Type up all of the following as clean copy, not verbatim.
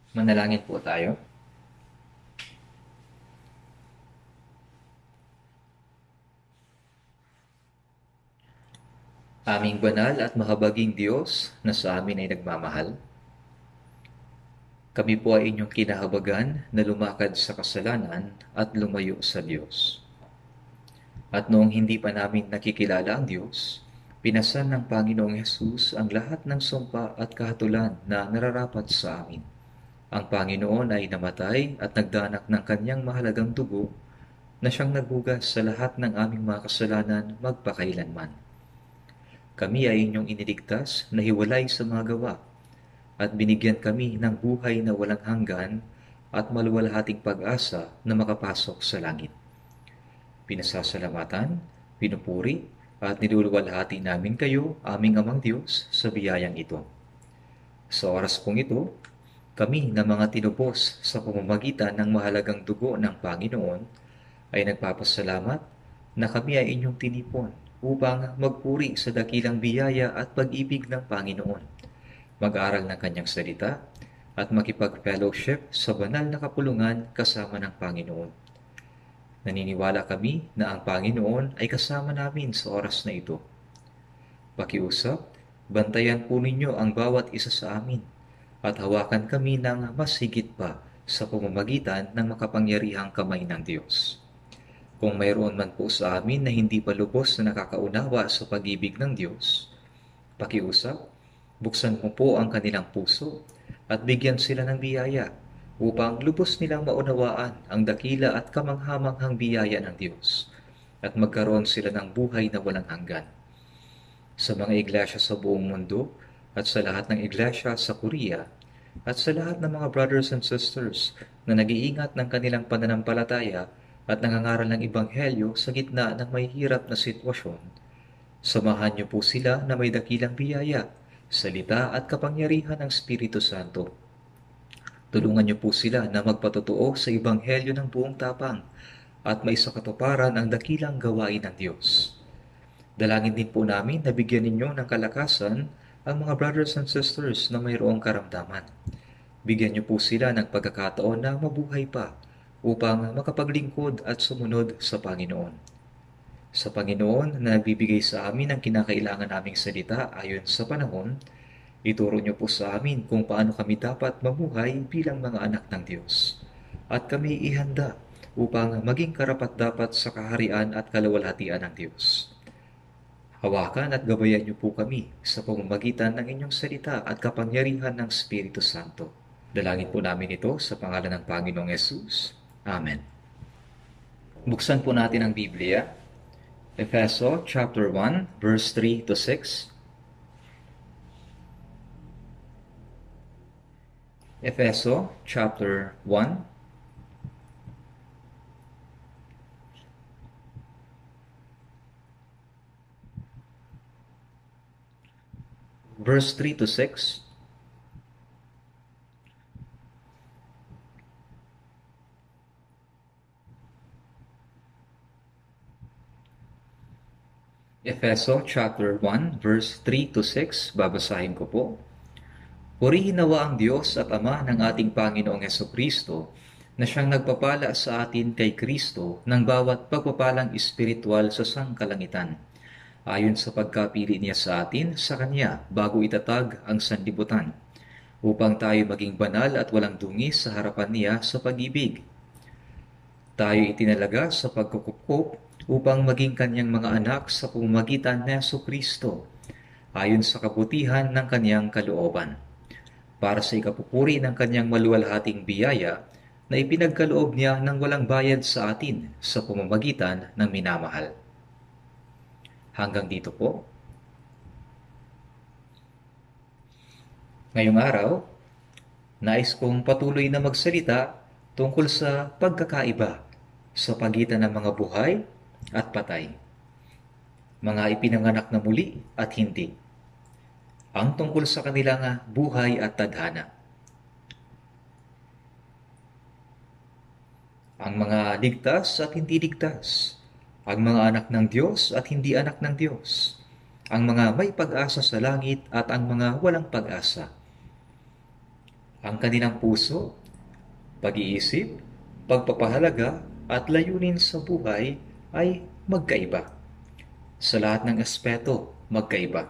Manalangin po tayo. Aming banal at mahabaging Diyos na sa amin ay nagmamahal, kami po ay inyong kinahabagan na lumakad sa kasalanan at lumayo sa Diyos. At noong hindi pa namin nakikilala ang Diyos, pinasan ng Panginoong Hesus ang lahat ng sumpa at kahatulan na nararapat sa amin. Ang Panginoon ay namatay at nagdanak ng kanyang mahalagang dugo na siyang naghugas sa lahat ng aming mga kasalanan magpakailanman. Kami ay inyong iniligtas na hiwalay sa mga gawa at binigyan kami ng buhay na walang hanggan at maluwalhating pag-asa na makapasok sa langit. Pinasasalamatan, pinupuri at niluluwalhati namin kayo, aming Amang Diyos, sa biyayang ito. Sa oras pong ito, kami na mga tinubos sa pamamagitan ng mahalagang dugo ng Panginoon ay nagpapasalamat na kami ay inyong tinipon upang magpuri sa dakilang biyaya at pag-ibig ng Panginoon, mag-aral ng kanyang salita, at makipag-fellowship sa banal na kapulungan kasama ng Panginoon. Naniniwala kami na ang Panginoon ay kasama namin sa oras na ito. Pakiusap, bantayan po ninyo ang bawat isa sa amin at hawakan kami ng mas higit pa sa pamamagitan ng makapangyarihang kamay ng Diyos. Kung mayroon man po sa amin na hindi pa lubos na nakakaunawa sa pag-ibig ng Diyos, pakiusap, buksan mo po ang kanilang puso at bigyan sila ng biyaya upang lubos nilang maunawaan ang dakila at kamanghamanghang biyaya ng Diyos at magkaroon sila ng buhay na walang hanggan. Sa mga iglesia sa buong mundo at sa lahat ng iglesia sa Korea at sa lahat ng mga brothers and sisters na nag-iingat ng kanilang pananampalataya at nangangaral ng Ebanghelyo sa gitna ng may hirap na sitwasyon, samahan niyo po sila na may dakilang biyaya, salita at kapangyarihan ng Espiritu Santo. Tulungan niyo po sila na magpatotoo sa Ebanghelyo ng buong tapang at may sa katuparan ang dakilang gawain ng Diyos. Dalangin din po namin na bigyan ninyo ng kalakasan ang mga brothers and sisters na mayroong karamdaman. Bigyan niyo po sila ng pagkakataon na mabuhay pa upang makapaglingkod at sumunod sa Panginoon. Sa Panginoon na nagbibigay sa amin ang kinakailangan naming salita ayon sa panahon, ituro niyo po sa amin kung paano kami dapat mamuhay bilang mga anak ng Diyos. At kami ihanda upang maging karapat-dapat sa kaharian at kaluwalhatian ng Diyos. Hawakan at gabayan niyo po kami sa pamamagitan ng inyong salita at kapangyarihan ng Espiritu Santo. Dalangin po namin ito sa pangalan ng Panginoong Hesus. Amen. Buksan po natin ang Biblia. Efeso chapter 1, verse 3 to 6. Efeso chapter 1, verse 3 to 6. Efeso chapter 1, verse 3 to 6, babasahin ko po. Purihin nawa ang Diyos at Ama ng ating Panginoong Hesukristo na siyang nagpapala sa atin kay Kristo ng bawat pagpapalang espiritual sa sangkalangitan, ayon sa pagkapili niya sa atin sa Kanya bago itatag ang sanlibutan, upang tayo maging banal at walang dungis sa harapan niya sa pag-ibig. Tayo itinalaga sa pagkukup upang maging kanyang mga anak sa pamamagitan ni Jesucristo, ayon sa kabutihan ng kanyang kalooban, para sa ikapupuri ng kanyang maluwalhating biyaya na ipinagkaloob niya ng walang bayad sa atin sa pamamagitan ng minamahal. Hanggang dito po. Ngayong araw, nais kong patuloy na magsalita tungkol sa pagkakaiba sa pagitan ng mga buhay at patay, mga ipinanganak na muli at hindi, ang tungkol sa kanilang buhay at tadhana. Ang mga ligtas at hindi ligtas, ang mga anak ng Diyos at hindi anak ng Diyos, ang mga may pag-asa sa langit at ang mga walang pag-asa. Ang kanilang puso, pag-iisip, pagpapahalaga at layunin sa buhay ay magkaiba. Sa lahat ng aspeto, magkaiba.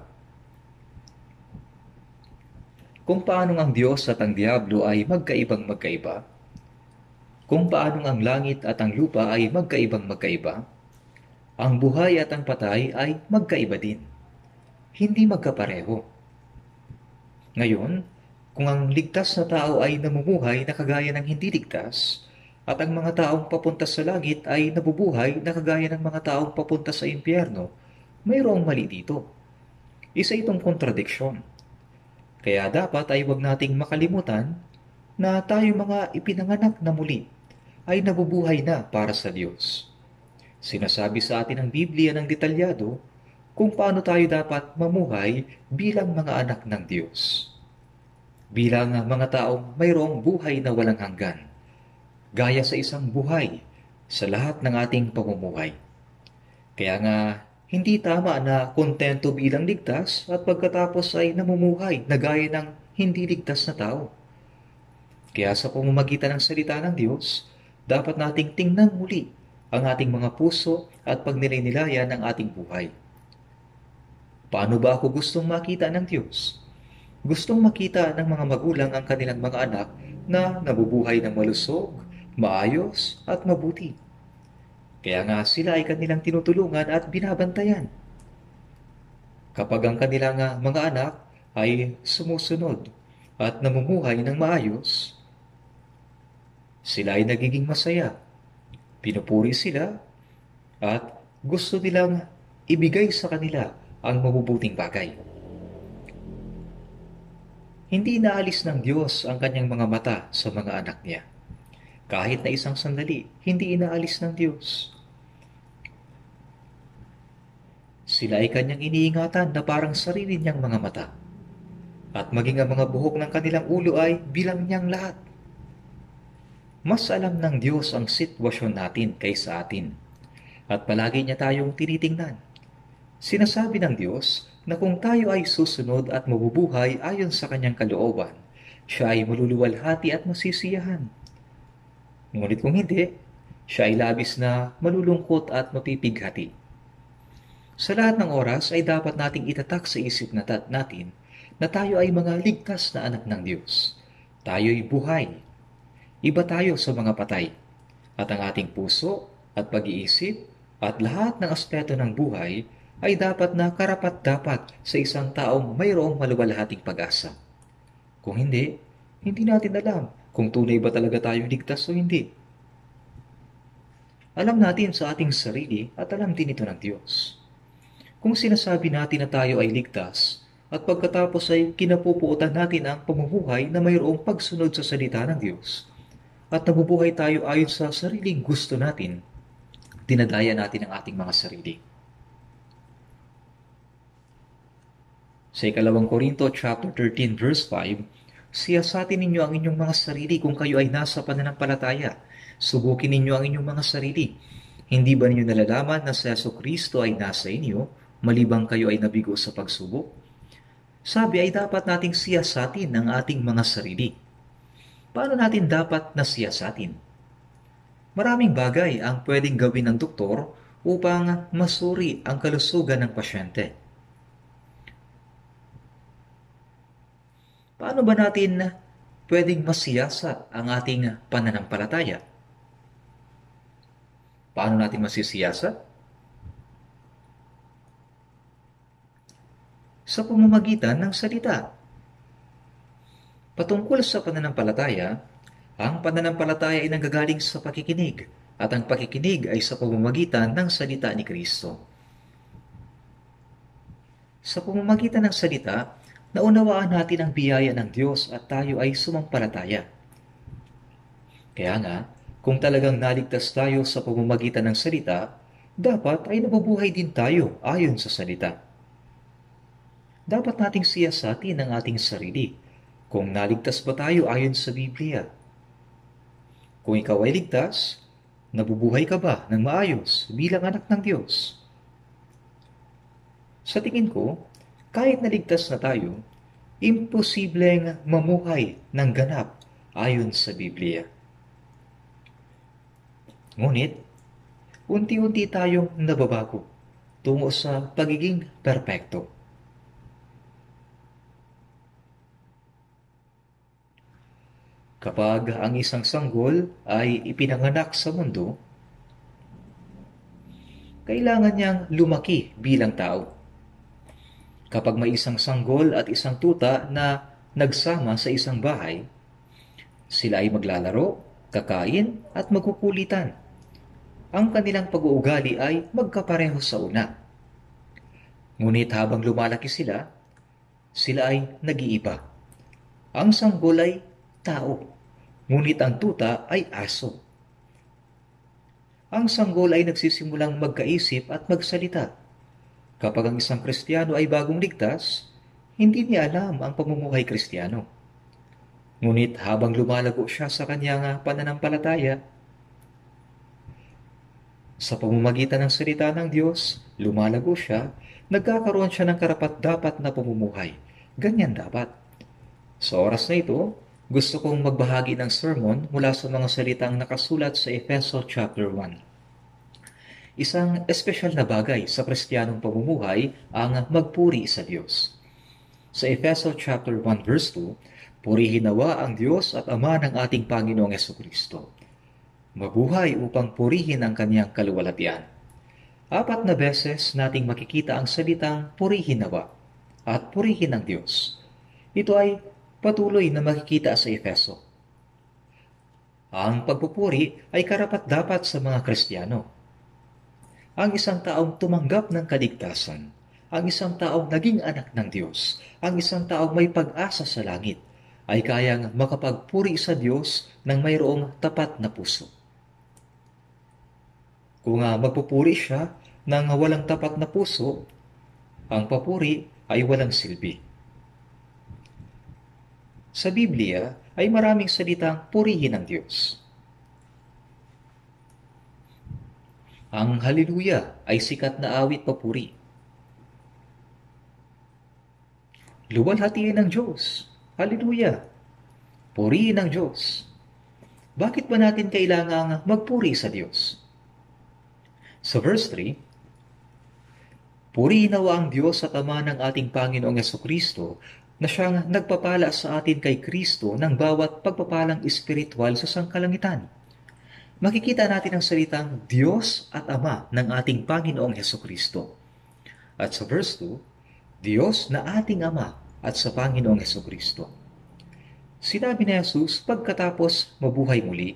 Kung paanong ang Diyos at ang Diablo ay magkaibang magkaiba, kung paanong ang langit at ang lupa ay magkaibang magkaiba, ang buhay at ang patay ay magkaiba din. Hindi magkapareho. Ngayon, kung ang ligtas na tao ay namumuhay na kagaya ng hindi ligtas, at ang mga taong papunta sa langit ay nabubuhay na kagaya ng mga taong papunta sa impyerno, mayroong mali dito. Isa itong kontradiksyon. Kaya dapat ay huwag nating makalimutan na tayo mga ipinanganak na muli ay nabubuhay na para sa Diyos. Sinasabi sa atin ng Biblia ng detalyado kung paano tayo dapat mamuhay bilang mga anak ng Diyos. Bilang mga taong mayroong buhay na walang hanggan, gaya sa isang buhay sa lahat ng ating pamumuhay. Kaya nga, hindi tama na kontento bilang ligtas at pagkatapos ay namumuhay na gaya ng hindi ligtas na tao. Kaya sa pamamagitan ng salita ng Diyos, dapat nating tingnan muli ang ating mga puso at pagnilay-nilayan ng ating buhay. Paano ba ako gustong makita ng Diyos? Gustong makita ng mga magulang ang kanilang mga anak na nabubuhay ng malusog, maayos at mabuti. Kaya nga sila ay kanilang tinutulungan at binabantayan. Kapag ang kanilang mga anak ay sumusunod at namumuhay ng maayos, sila ay nagiging masaya. Pinupuri sila at gusto nilang ibigay sa kanila ang mabubuting bagay. Hindi inaalis ng Diyos ang kanyang mga mata sa mga anak niya. Kahit na isang sandali, hindi inaalis ng Diyos. Sila ay kanyang iniingatan na parang sarili niyang mga mata. At maging ang mga buhok ng kanilang ulo ay bilang niyang lahat. Mas alam ng Diyos ang sitwasyon natin kaysa atin. At palagi niya tayong tinitingnan. Sinasabi ng Diyos na kung tayo ay susunod at mabubuhay ayon sa kanyang kalooban, siya ay maluluwalhati at masisiyahan. Ngunit kung hindi, siya ay labis na malulungkot at mapipighati. Sa lahat ng oras ay dapat nating itatak sa isip natin na tayo ay mga ligtas na anak ng Diyos. Tayo'y buhay. Iba tayo sa mga patay. At ang ating puso at pag-iisip at lahat ng aspeto ng buhay ay dapat na karapat-dapat sa isang taong mayroong maluwalhating pag-asa. Kung hindi, hindi natin alam kung tunay ba talaga tayong ligtas o hindi. Alam natin sa ating sarili at alam din ito ng Diyos. Kung sinasabi natin na tayo ay ligtas at pagkatapos ay kinapupuotan natin ang pamumuhay na mayroong pagsunod sa salita ng Diyos at nabubuhay tayo ayon sa sariling gusto natin, dinadaya natin ang ating mga sarili. Sa 2 Korinto chapter 13 verse 5, siyasatin ninyo ang inyong mga sarili kung kayo ay nasa pananampalataya. Subukin ninyo ang inyong mga sarili. Hindi ba ninyo nalalaman na si Jesucristo ay nasa inyo, malibang kayo ay nabigo sa pagsubok? Sabi ay dapat nating siyasatin ang ating mga sarili. Paano natin dapat na siyasatin? Maraming bagay ang pwedeng gawin ng doktor upang masuri ang kalusugan ng pasyente. Paano ba natin pwedeng masiyasat ang ating pananampalataya? Paano natin masisiyasat? Sa pamamagitan ng salita. Patungkol sa pananampalataya, ang pananampalataya ay nanggagaling sa pakikinig at ang pakikinig ay sa pamamagitan ng salita ni Kristo. Sa pamamagitan ng salita, naunawaan natin ang biyaya ng Diyos at tayo ay sumampalataya. Kaya nga, kung talagang naligtas tayo sa pamamagitan ng salita, dapat ay nabubuhay din tayo ayon sa salita. Dapat nating siyasatin ang ating sarili kung naligtas ba tayo ayon sa Biblia. Kung ikaw ay ligtas, nabubuhay ka ba ng maayos bilang anak ng Diyos? Sa tingin ko, kahit naligtas na tayo, imposibleng mamuhay ng ganap ayon sa Biblia. Ngunit, unti-unti tayong nababago tungo sa pagiging perpekto. Kapag ang isang sanggol ay ipinanganak sa mundo, kailangan niyang lumaki bilang tao. Kapag may isang sanggol at isang tuta na nagsama sa isang bahay, sila ay maglalaro, kakain at magkukulitan. Ang kanilang pag-uugali ay magkapareho sa una. Ngunit habang lumalaki sila ay nag-iiba. Ang sanggol ay tao, ngunit ang tuta ay aso. Ang sanggol ay nagsisimulang magkaisip at magsalita. Kapag ang isang Kristiyano ay bagong ligtas, hindi niya alam ang pamumuhay Kristiyano. Ngunit habang lumalago siya sa kanyang pananampalataya, sa pamamagitan ng salita ng Diyos, lumalago siya, nagkakaroon siya ng karapat-dapat na pamumuhay. Ganyan dapat. Sa oras na ito, gusto kong magbahagi ng sermon mula sa mga salitang nakasulat sa Efeso chapter 1. Isang espesyal na bagay sa Kristiyanong pamumuhay ang magpuri sa Diyos. Sa Efeso chapter 1 verse 2, purihin nawa ang Diyos at Ama ng ating Panginoong Hesukristo. Mabuhay upang purihin ang kanyang kaluwalhatian. 4 na beses nating makikita ang salitang purihin nawa at purihin ang Diyos. Ito ay patuloy na makikita sa Efeso. Ang pagpupuri ay karapat-dapat sa mga Kristiyano. Ang isang taong tumanggap ng kaligtasan, ang isang taong naging anak ng Diyos, ang isang taong may pag-asa sa langit, ay kayang makapagpuri sa Diyos ng mayroong tapat na puso. Kung magpupuri siya ng walang tapat na puso, ang papuri ay walang silbi. Sa Biblia ay maraming salitang purihin ng Diyos. Ang Hallelujah ay sikat na awit papuri. Luwalhatiin ng Diyos. Hallelujah. Purihin ng Diyos. Bakit ba natin kailangang magpuri sa Diyos? Sa verse 3, purihin nawa ang Diyos at Ama ng ating Panginoong Hesukristo na siyang nagpapala sa atin kay Kristo ng bawat pagpapalang espiritual sa sangkalangitan. Makikita natin ang salitang Diyos at Ama ng ating Panginoong Hesukristo. At sa verse 2, Diyos na ating Ama at sa Panginoong Hesukristo. Sinabi ni Jesus pagkatapos mabuhay muli,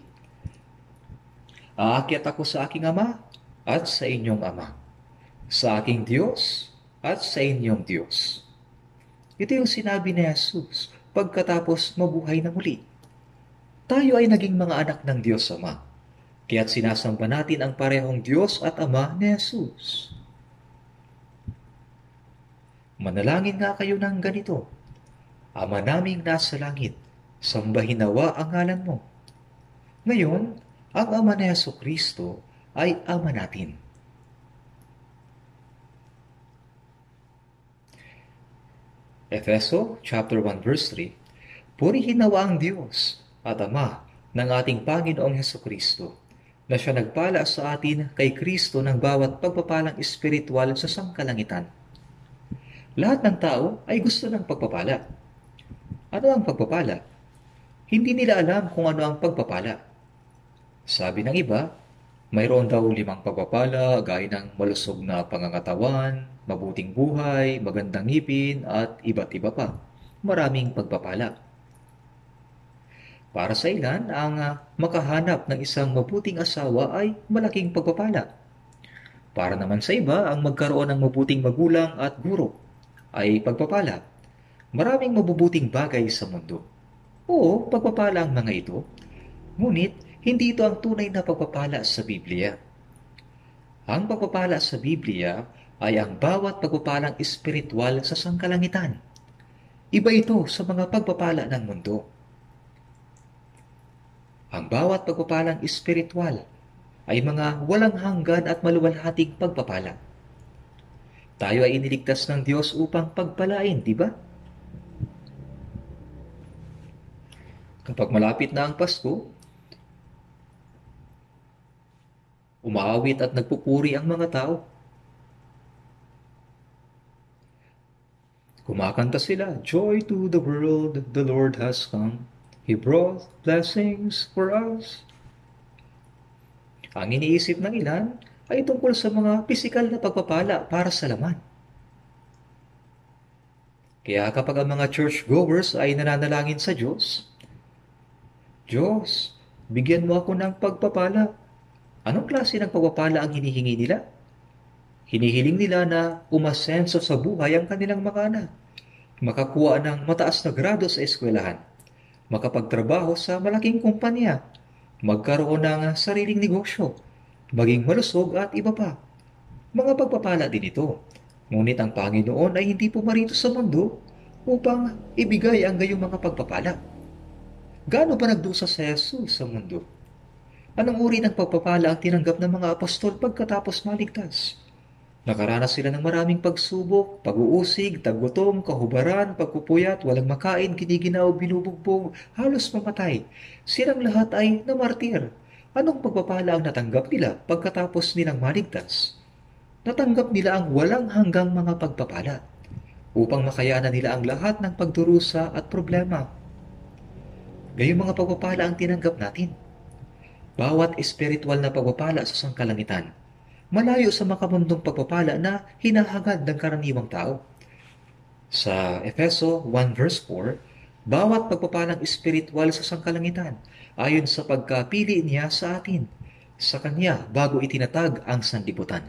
aakyat ako sa aking Ama at sa inyong Ama, sa aking Diyos at sa inyong Diyos. Ito yung sinabi ni Jesus pagkatapos mabuhay na muli. Tayo ay naging mga anak ng Diyos Ama. Kaya't sinasamba natin ang parehong Diyos at Ama ni Jesus. Manalangin nga kayo ng ganito, Ama naming nasa langit, sambahin nawa ang ngalan mo. Ngayon, ang Ama ni Hesukristo ay Ama natin. Efeso chapter 1 verse 3, purihin nawa ang Diyos at Ama ng ating Panginoong Hesukristo, na siya nagpala sa atin kay Kristo ng bawat pagpapalang espiritual sa sangkalangitan. Lahat ng tao ay gusto ng pagpapala. Ano ang pagpapala? Hindi nila alam kung ano ang pagpapala. Sabi ng iba, mayroon daw 5 pagpapala gaya ng malusog na pangangatawan, mabuting buhay, magandang ngipin at iba't iba pa. Maraming pagpapala. Para sa ilan, ang makahanap ng isang mabuting asawa ay malaking pagpapala. Para naman sa iba, ang magkaroon ng mabuting magulang at guro ay pagpapala. Maraming mabubuting bagay sa mundo. Oo, pagpapala ang mga ito. Ngunit, hindi ito ang tunay na pagpapala sa Biblia. Ang pagpapala sa Biblia ay ang bawat pagpapalang espiritual sa sangkalangitan. Iba ito sa mga pagpapala ng mundo. Ang bawat pagpapalang espiritual ay mga walang hanggan at maluwalhating pagpapala. Tayo ay iniligtas ng Diyos upang pagpalain, di ba? Kapag malapit na ang Pasko, umaawit at nagpupuri ang mga tao. Kumakanta sila, "Joy to the world, the Lord has come. He brought blessings for us." Ang iniisip ng ilan ay tungkol sa mga pisikal na pagpapala para sa laman. Kaya kapag ang mga churchgoers ay nananalangin sa Diyos, "Diyos, bigyan mo ako ng pagpapala." Anong klase ng pagpapala ang hinihingi nila? Hinihiling nila na umasenso sa buhay ang kanilang mga anak, makakuha ng mataas na grado sa eskwelahan, makapagtrabaho sa malaking kumpanya, magkaroon ng sariling negosyo, maging malusog at iba pa. Mga pagpapala din ito. Ngunit ang Panginoon ay hindi pumarito sa mundo upang ibigay ang gayong mga pagpapala. Gaano ba nagdusa si Jesus sa mundo? Anong uri ng pagpapala ang tinanggap ng mga apostol pagkatapos maligtas? Nakaranas sila ng maraming pagsubok, pag-uusig, tagutom, kahubaran, pagpupuyat, walang makain, kiniginaw, binubugbog, halos mamatay. Silang lahat ay namartir. Anong pagpapala ang natanggap nila pagkatapos nilang maligtas? Natanggap nila ang walang hanggang mga pagpapala upang makayanan nila ang lahat ng pagdurusa at problema. Gayong mga pagpapala ang tinanggap natin. Bawat espiritual na pagpapala sa sangkalangitan, malayo sa makamundong pagpapala na hinahangad ng karaniwang tao. Sa Efeso 1 verse 4, bawat pagpapalang espiritual sa sangkalangitan ayon sa pagkapili niya sa atin, sa Kanya bago itinatag ang sanlibutan.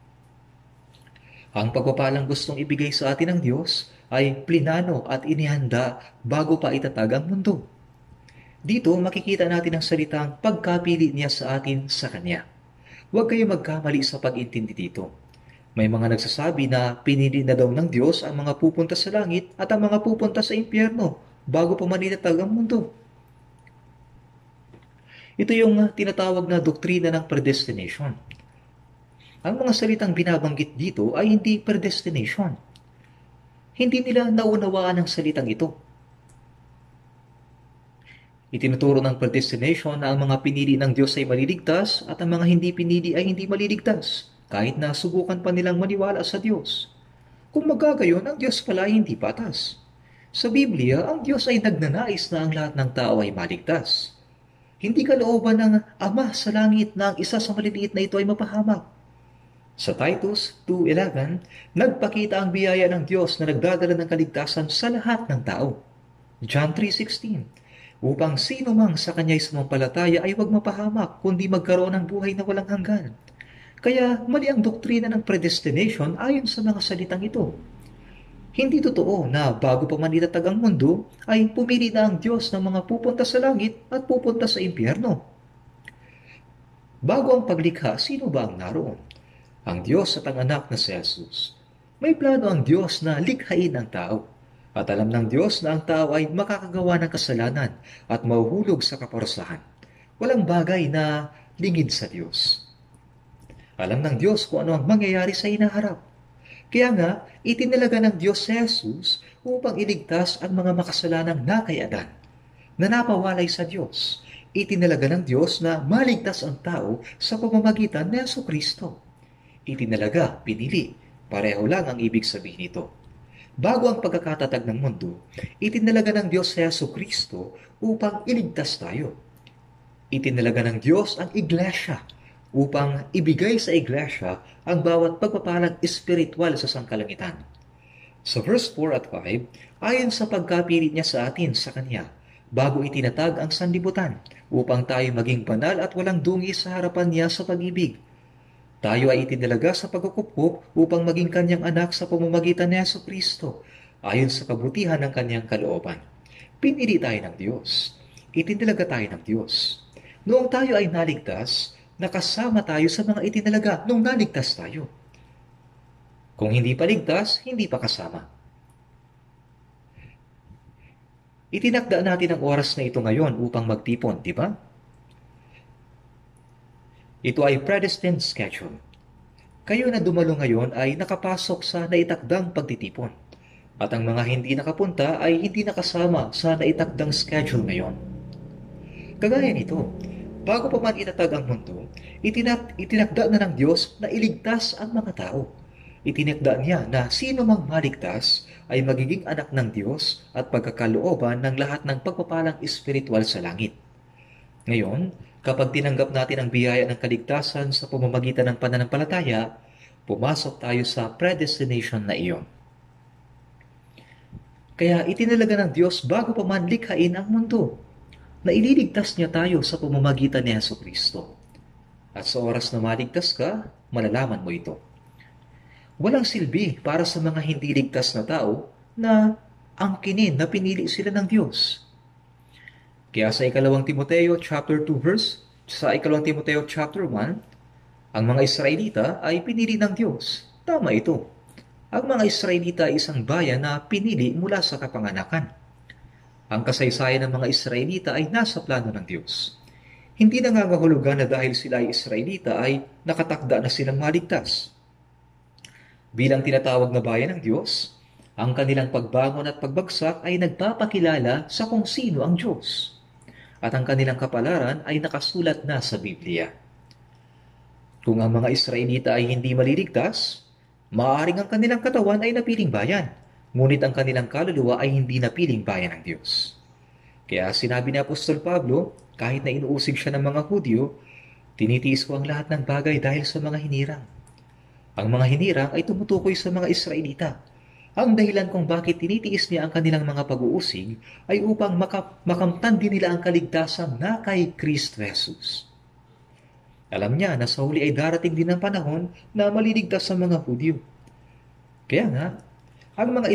Ang pagpapalang gustong ibigay sa atin ng Diyos ay plinano at inihanda bago pa itatag ang mundo. Dito makikita natin ang salitang pagkapili niya sa atin sa Kanya. Huwag kayo magkamali sa pag-intindi dito. May mga nagsasabi na pinili na daw ng Diyos ang mga pupunta sa langit at ang mga pupunta sa impyerno bago pa manitatag ang mundo. Ito yung tinatawag na doktrina ng predestination. Ang mga salitang binabanggit dito ay hindi predestination. Hindi nila naunawaan ang salitang ito. Itinuturo ng predestination na ang mga pinili ng Diyos ay maliligtas at ang mga hindi pinili ay hindi maliligtas, kahit na subukan pa nilang maniwala sa Diyos. Kung magagayon, ang Diyos pala ay hindi patas. Sa Biblia, ang Diyos ay nagnanais na ang lahat ng tao ay maligtas. Hindi kalooban ng Ama sa langit na ang isa sa maliliit na ito ay mapahamak. Sa Titus 2:11, nagpakita ang biyaya ng Diyos na nagdadala ng kaligtasan sa lahat ng tao. John 3:16, upang sino mang sa kanya'y sumampalataya ay huwag mapahamak, kundi magkaroon ng buhay na walang hanggan. Kaya mali ang doktrina ng predestination ayon sa mga salitang ito. Hindi totoo na bago pa man itatag ang mundo, ay pumili na ang Diyos ng mga pupunta sa langit at pupunta sa impyerno. Bago ang paglikha, sino ba ang naroon? Ang Diyos at ang anak na si Jesus. May plano ang Diyos na likhain ang tao. At alam ng Diyos na ang tao ay makakagawa ng kasalanan at mahuhulog sa kaparusahan. Walang bagay na lingid sa Diyos. Alam ng Diyos kung ano ang mangyayari sa hinaharap. Kaya nga, itinalaga ng Diyos si Jesus upang iligtas ang mga makasalanang nakayadan na napawalay sa Diyos. Itinalaga ng Diyos na maligtas ang tao sa pamamagitan ni Jesucristo. Itinalaga, pinili, pareho lang ang ibig sabihin nito. Bago ang pagkakatatag ng mundo, itinalaga ng Diyos si Jesucristo upang iligtas tayo. Itinalaga ng Diyos ang iglesia upang ibigay sa iglesia ang bawat pagpapalang espiritual sa sangkalangitan. Sa verse 4 at 5, ayon sa pagkapilit niya sa atin sa Kanya, bago itinatag ang sanlibutan, upang tayo maging banal at walang dungi sa harapan niya sa pag-ibig. Tayo ay itinalaga sa pagkukupkop upang maging kanyang anak sa pamamagitan ni Jesucristo, ayon sa kabutihan ng kanyang kalooban. Pinili tayo ng Diyos. Itinalaga tayo ng Diyos. Noong tayo ay naligtas, nakasama tayo sa mga itinalaga nung naligtas tayo. Kung hindi pa ligtas, hindi pa kasama. Itinakda natin ang oras na ito ngayon upang magtipon, di ba? Ito ay predestined schedule. Kayo na dumalo ngayon ay nakapasok sa naitakdang pagtitipon. At ang mga hindi nakapunta ay hindi nakasama sa naitakdang schedule ngayon. Kagaya nito, bago pa man itatag ang mundo, itinakda na ng Diyos na iligtas ang mga tao. Itinakda niya na sino mang maligtas ay magiging anak ng Diyos at pagkakalooban ng lahat ng pagpapalang espiritual sa langit. Ngayon, kapag tinanggap natin ang biyaya ng kaligtasan sa pamamagitan ng pananampalataya, pumasok tayo sa predestination na iyon. Kaya itinalaga ng Diyos bago pa man likhain ang mundo na ililigtas niya tayo sa pamamagitan ni Jesucristo. At sa oras na maligtas ka, malalaman mo ito. Walang silbi para sa mga hindi ligtas na tao na angkinin na pinili sila ng Diyos. Kaya sa ikalawang Timoteo chapter 2 verse, sa ikalawang Timoteo chapter 1, ang mga Israelita ay pinili ng Diyos. Tama ito. Ang mga Israelita ay isang bayan na pinili mula sa kapanganakan. Ang kasaysayan ng mga Israelita ay nasa plano ng Diyos. Hindi nangangahulugan na dahil sila ay Israelita ay nakatakda na silang maligtas. Bilang tinatawag na bayan ng Diyos, ang kanilang pagbangon at pagbagsak ay nagpapakilala sa kung sino ang Diyos. At ang kanilang kapalaran ay nakasulat na sa Biblia. Kung ang mga Israelita ay hindi maliligtas, maaaring ang kanilang katawan ay napiling bayan, ngunit ang kanilang kaluluwa ay hindi napiling bayan ng Diyos. Kaya sinabi ni Apostol Pablo, kahit na inuusig siya ng mga Hudyo, tinitiis ko ang lahat ng bagay dahil sa mga hinirang. Ang mga hinirang ay tumutukoy sa mga Israelita. Ang dahilan kung bakit tinitiis niya ang kanilang mga pag-uusig ay upang makamtan din nila ang kaligtasan na kay Kristo Jesus. Alam niya na sa huli ay darating din ang panahon na maliligtas sa mga Hudyo. Kaya nga, ang mga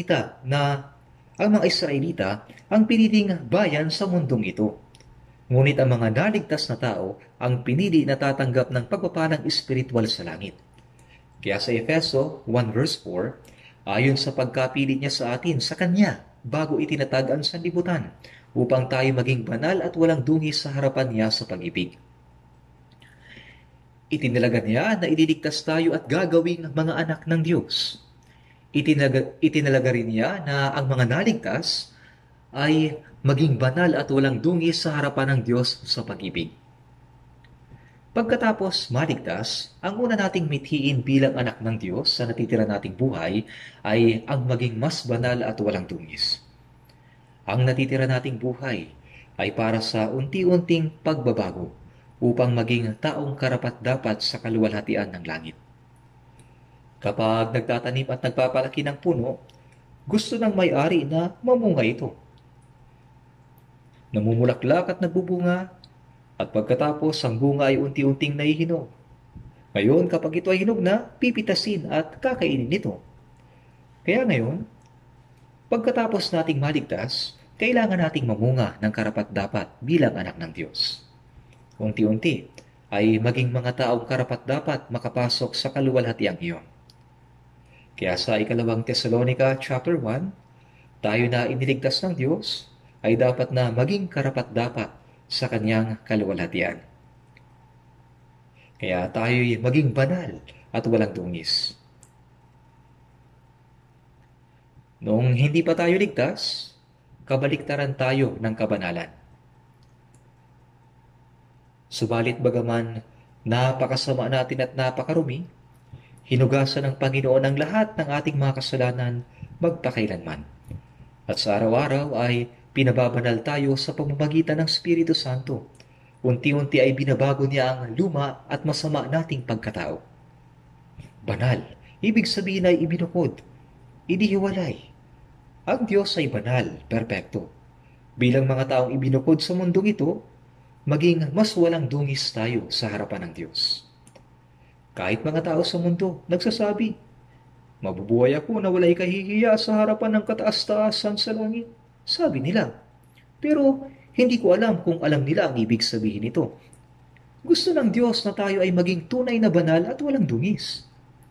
Israelita ang piniling bayan sa mundong ito. Ngunit ang mga naligtas na tao ang pinili na tatanggap ng pagpapalang espiritual sa langit. Kaya sa Efeso 1 verse 4, ayon sa pagkapili niya sa atin sa Kanya bago itinatag ang sanlibutan, upang tayo maging banal at walang dungis sa harapan niya sa pag-ibig. Itinalaga niya na ililigtas tayo at gagawing mga anak ng Diyos. Itinalaga rin niya na ang mga naligtas ay maging banal at walang dungis sa harapan ng Diyos sa pag-ibig. Pagkatapos maligtas, ang una nating mithiin bilang anak ng Diyos sa natitira nating buhay ay ang maging mas banal at walang dungis. Ang natitira nating buhay ay para sa unti-unting pagbabago upang maging taong karapat-dapat sa kaluwalhatian ng langit. Kapag nagtatanim at nagpapalaki ng puno, gusto ng may-ari na mamunga ito. Namumulaklak at nagbubunga, at pagkatapos ang bunga ay unti-unting nahihinog. Ngayon, kapag ito ay hinog na, pipitasin at kakainin nito. Kaya ngayon, pagkatapos nating maligtas, kailangan nating mamunga ng karapat-dapat bilang anak ng Diyos. Unti-unti ay maging mga taong karapat-dapat makapasok sa kaluwalhatiang iyon. Kaya sa ikalawang Thessalonica chapter 1, tayo na iniligtas ng Diyos ay dapat na maging karapat-dapat sa kanyang kaluwalhatian. Kaya tayo'y maging banal at walang dungis. Noong hindi pa tayo ligtas, kabaliktaran tayo ng kabanalan. Subalit bagaman napakasama natin at napakarumi, hinugasan ng Panginoon ang lahat ng ating mga kasalanan magpakailanman. At sa araw-araw ay pinababanal tayo sa pamamagitan ng Espiritu Santo. Unti-unti ay binabago niya ang luma at masama nating pagkatao. Banal, ibig sabihin ay ibinukod, inihiwalay. Ang Diyos ay banal, perpekto. Bilang mga taong ibinukod sa mundong ito, maging mas walang dungis tayo sa harapan ng Diyos. Kahit mga tao sa mundo nagsasabi, mabubuhay ako na wala'y kahihiya sa harapan ng kataas-taasan sa langit. Sabi nila. Pero hindi ko alam kung alam nila ang ibig sabihin nito. Gusto ng Diyos na tayo ay maging tunay na banal at walang dungis.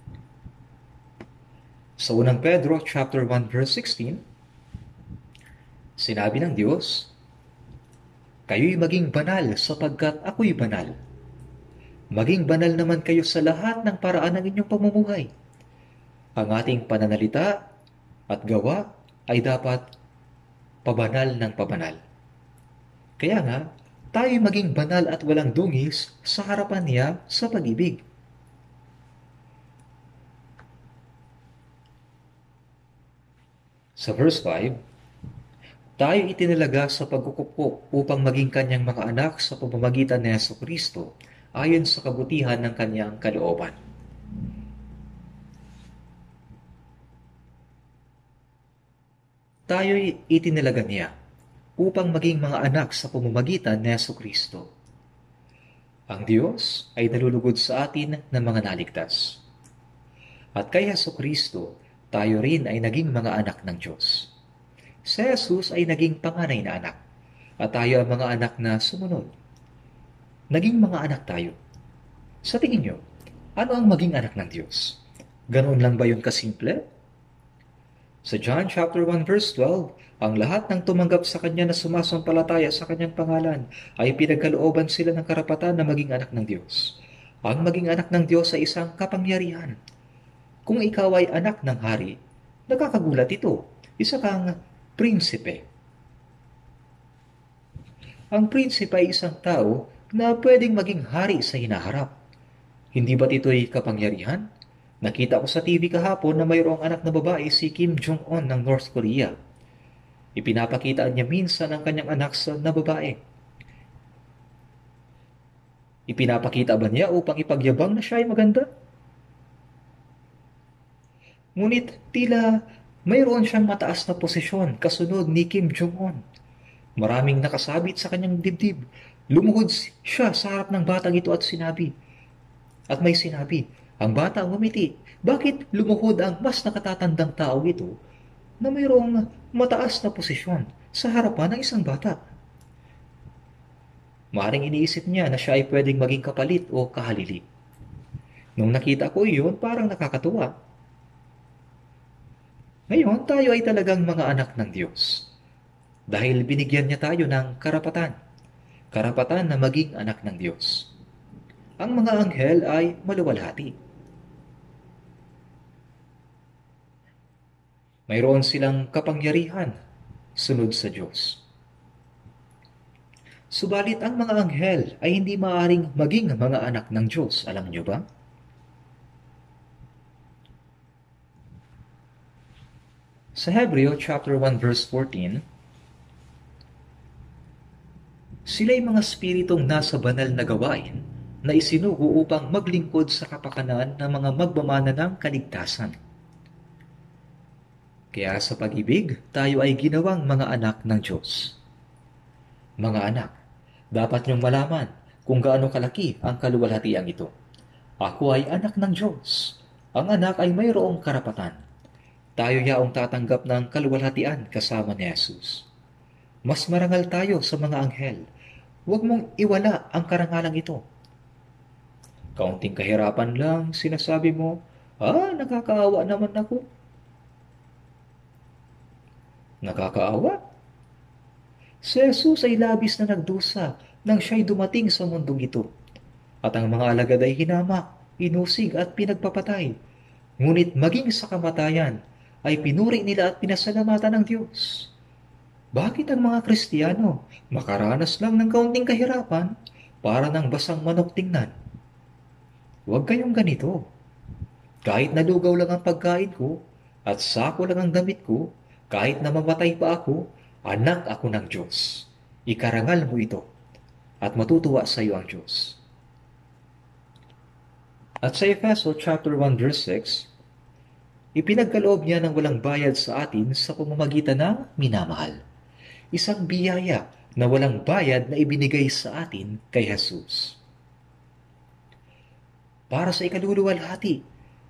Sa unang Pedro chapter 1 verse 16, sinabi ng Diyos, kayo'y maging banal sapagkat ako'y banal. Maging banal naman kayo sa lahat ng paraan ng inyong pamumuhay. Ang ating pananalita at gawa ay dapat pabanal ng pabanal. Kaya nga, tayo maging banal at walang dungis sa harapan niya sa pag-ibig. Sa verse 5, tayo itinalaga sa pagkukupo upang maging kanyang mga anak sa pamamagitan ni Jesucristo ayon sa kabutihan ng kanyang kalooban. Tayo'y itinalaga niya upang maging mga anak sa pamamagitan ni Jesucristo. Ang Diyos ay nalulugod sa atin ng mga naligtas. At kay Jesucristo, tayo rin ay naging mga anak ng Diyos. Si Jesus ay naging panganay na anak, at tayo ang mga anak na sumunod. Naging mga anak tayo. Sa tingin nyo, ano ang maging anak ng Diyos? Ganoon lang ba yun kasimple? Sa John chapter 1 verse 12, ang lahat ng tumanggap sa Kanya na sumasampalataya sa Kanyang pangalan ay pinagkalooban sila ng karapatan na maging anak ng Diyos. Ang maging anak ng Diyos ay isang kapangyarihan. Kung ikaw ay anak ng hari, nakakagulat ito. Isa kang prinsipe. Ang prinsipe ay isang tao na pwedeng maging hari sa hinaharap. Hindi ba't ito'y kapangyarihan? Nakita ko sa TV kahapon na mayroong anak na babae si Kim Jong-un ng North Korea. Ipinapakita niya minsan ang kanyang anak na babae. Ipinapakita ba niya upang ipagyabang na siya ay maganda? Ngunit tila mayroon siyang mataas na posisyon kasunod ni Kim Jong-un. Maraming nakasabit sa kanyang dibdib. Lumuhod siya sa harap ng batang ito at may sinabi, ang bata ngumiti. Bakit lumuhod ang mas nakatatandang tao ito na mayroong mataas na posisyon sa harapan ng isang bata? Maring iniisip niya na siya ay pwedeng maging kapalit o kahalili. Nung nakita ko iyon, parang nakakatuwa. Ngayon, tayo ay talagang mga anak ng Diyos. Dahil binigyan niya tayo ng karapatan. Karapatan na maging anak ng Diyos. Ang mga anghel ay maluwalhati. Mayroon silang kapangyarihan sunod sa Diyos. Subalit ang mga anghel ay hindi maaaring maging mga anak ng Diyos. Alam niyo ba? Sa Hebreo chapter 1 verse 14, sila'y mga spiritong nasa banal na gawain na isinugo upang maglingkod sa kapakanan ng mga magmamana ng kaligtasan. Kaya sa pag-ibig, tayo ay ginawang mga anak ng Diyos. Mga anak, dapat niyong malaman kung gaano kalaki ang kaluwalhatian ito. Ako ay anak ng Diyos. Ang anak ay mayroong karapatan. Tayo yaong tatanggap ng kaluwalhatian kasama ni Jesus. Mas marangal tayo sa mga anghel. Huwag mong iwala ang karangalang ito. Kaunting kahirapan lang, sinasabi mo, nakakaawa naman ako. Nakakaawa? Si Jesus ay labis na nagdusa nang siya'y dumating sa mundong ito. At ang mga alagad ay hinamak, inusig at pinagpapatay. Ngunit maging sa kamatayan ay pinuri nila at pinasalamatan ng Diyos. Bakit ang mga Kristiyano makaranas lang ng kaunting kahirapan para ng basang manok tingnan? Huwag kayong ganito. Kahit nalugaw lang ang pagkain ko at sako lang ang damit ko, kahit na mamatay pa ako, anak ako ng Diyos. Ikarangal mo ito at matutuwa sa iyo ang Diyos. At sa Efeso chapter 1 verse 6, ipinagkaloob niya ng walang bayad sa atin sa pamamagitan ng minamahal. Isang biyaya na walang bayad na ibinigay sa atin kay Jesus. Para sa ikaluluwalhati,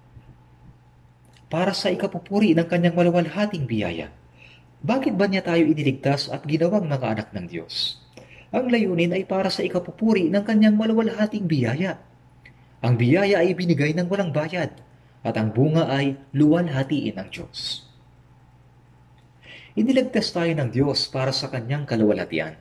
para sa ikapupuri ng kanyang maluwalhating biyaya. Bakit ba niya tayo iniligtas at ginawang mga anak ng Diyos? Ang layunin ay para sa ikapupuri ng kanyang maluwalhating biyaya. Ang biyaya ay binigay ng walang bayad at ang bunga ay luwalhatiin ng Diyos. Iniligtas tayo ng Diyos para sa kanyang kaluwalhatian.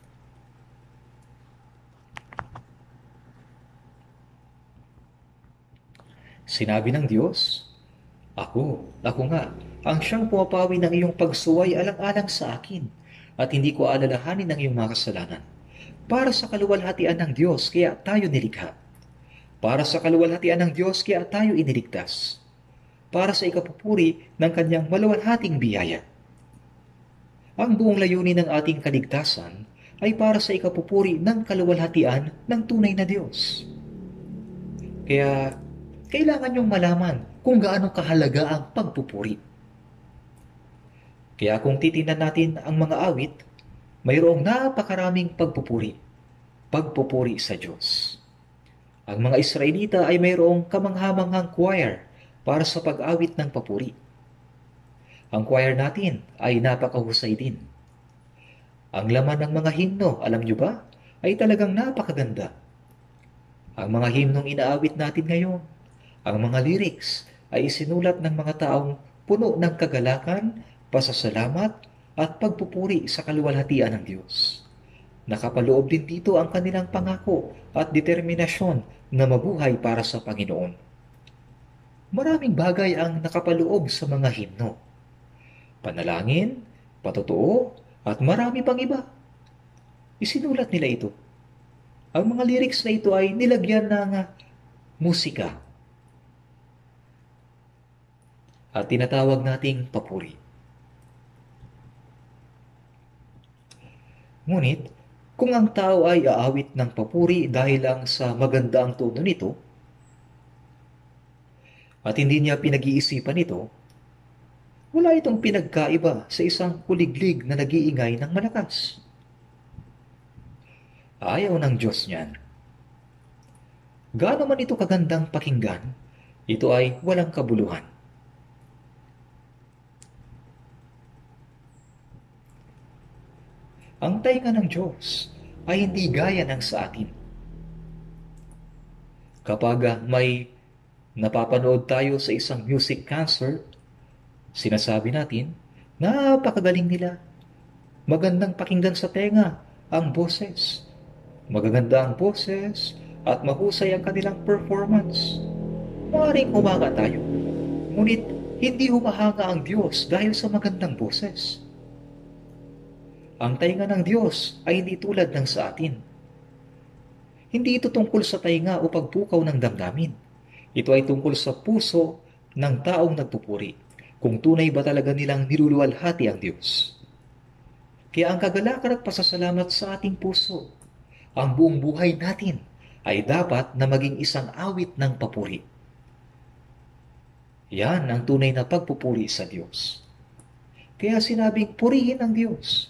Sinabi ng Diyos, ako nga, ang siyang pumapawi ng iyong pagsuway alang-alang sa akin, at hindi ko alalahanin ng iyong mga kasalanan. Para sa kaluwalhatian ng Diyos, kaya tayo nilikha. Para sa kaluwalhatian ng Diyos, kaya tayo iniligtas. Para sa ikapupuri ng kanyang maluwalhating biyaya. Ang buong layunin ng ating kaligtasan ay para sa ikapupuri ng kaluwalhatian ng tunay na Diyos. Kaya, kailangan niyong malaman kung gaano kahalaga ang pagpupuri. Kaya kung titingnan natin ang mga awit, mayroong napakaraming pagpupuri. Pagpupuri sa Diyos. Ang mga Israelita ay mayroong kamanghamanghang choir para sa pag-awit ng papuri. Ang choir natin ay napakahusay din. Ang laman ng mga himno, alam nyo ba, ay talagang napakaganda. Ang mga himnong inaawit natin ngayon, ang mga lyrics ay isinulat ng mga taong puno ng kagalakan, pasasalamat at pagpupuri sa kaluwalhatian ng Diyos. Nakapaloob din dito ang kanilang pangako at determinasyon na mabuhay para sa Panginoon. Maraming bagay ang nakapaloob sa mga himno. Panalangin, patotoo, at marami pang iba. Isinulat nila ito. Ang mga lyrics na ito ay nilagyan ng musika at tinatawag nating papuri. Ngunit, kung ang tao ay aawit ng papuri dahil lang sa maganda ang tono nito, at hindi niya pinag-iisipan ito, wala itong pinagkaiba sa isang kuliglig na nag-iingay ng malakas. Ayaw ng Diyos niyan. Gaano man ito kagandang pakinggan, ito ay walang kabuluhan. Ang tainga ng Diyos ay hindi gaya ng sa atin. Kapag may napapanood tayo sa isang music concert, sinasabi natin, napakagaling nila. Magandang pakinggan sa tenga ang boses. Magaganda ang boses at mahusay ang kanilang performance. Maaaring humanga tayo. Ngunit hindi humahanga ang Diyos dahil sa magandang boses. Ang tainga ng Diyos ay hindi tulad ng sa atin. Hindi ito tungkol sa tainga o pagpukaw ng damdamin. Ito ay tungkol sa puso ng taong nagpupuri, kung tunay ba talaga nilang niluluwalhati ang Diyos. Kaya ang kagalakan at pasasalamat sa ating puso, ang buong buhay natin, ay dapat na maging isang awit ng papuri. Yan ang tunay na pagpupuri sa Diyos. Kaya sinabing purihin ang Diyos.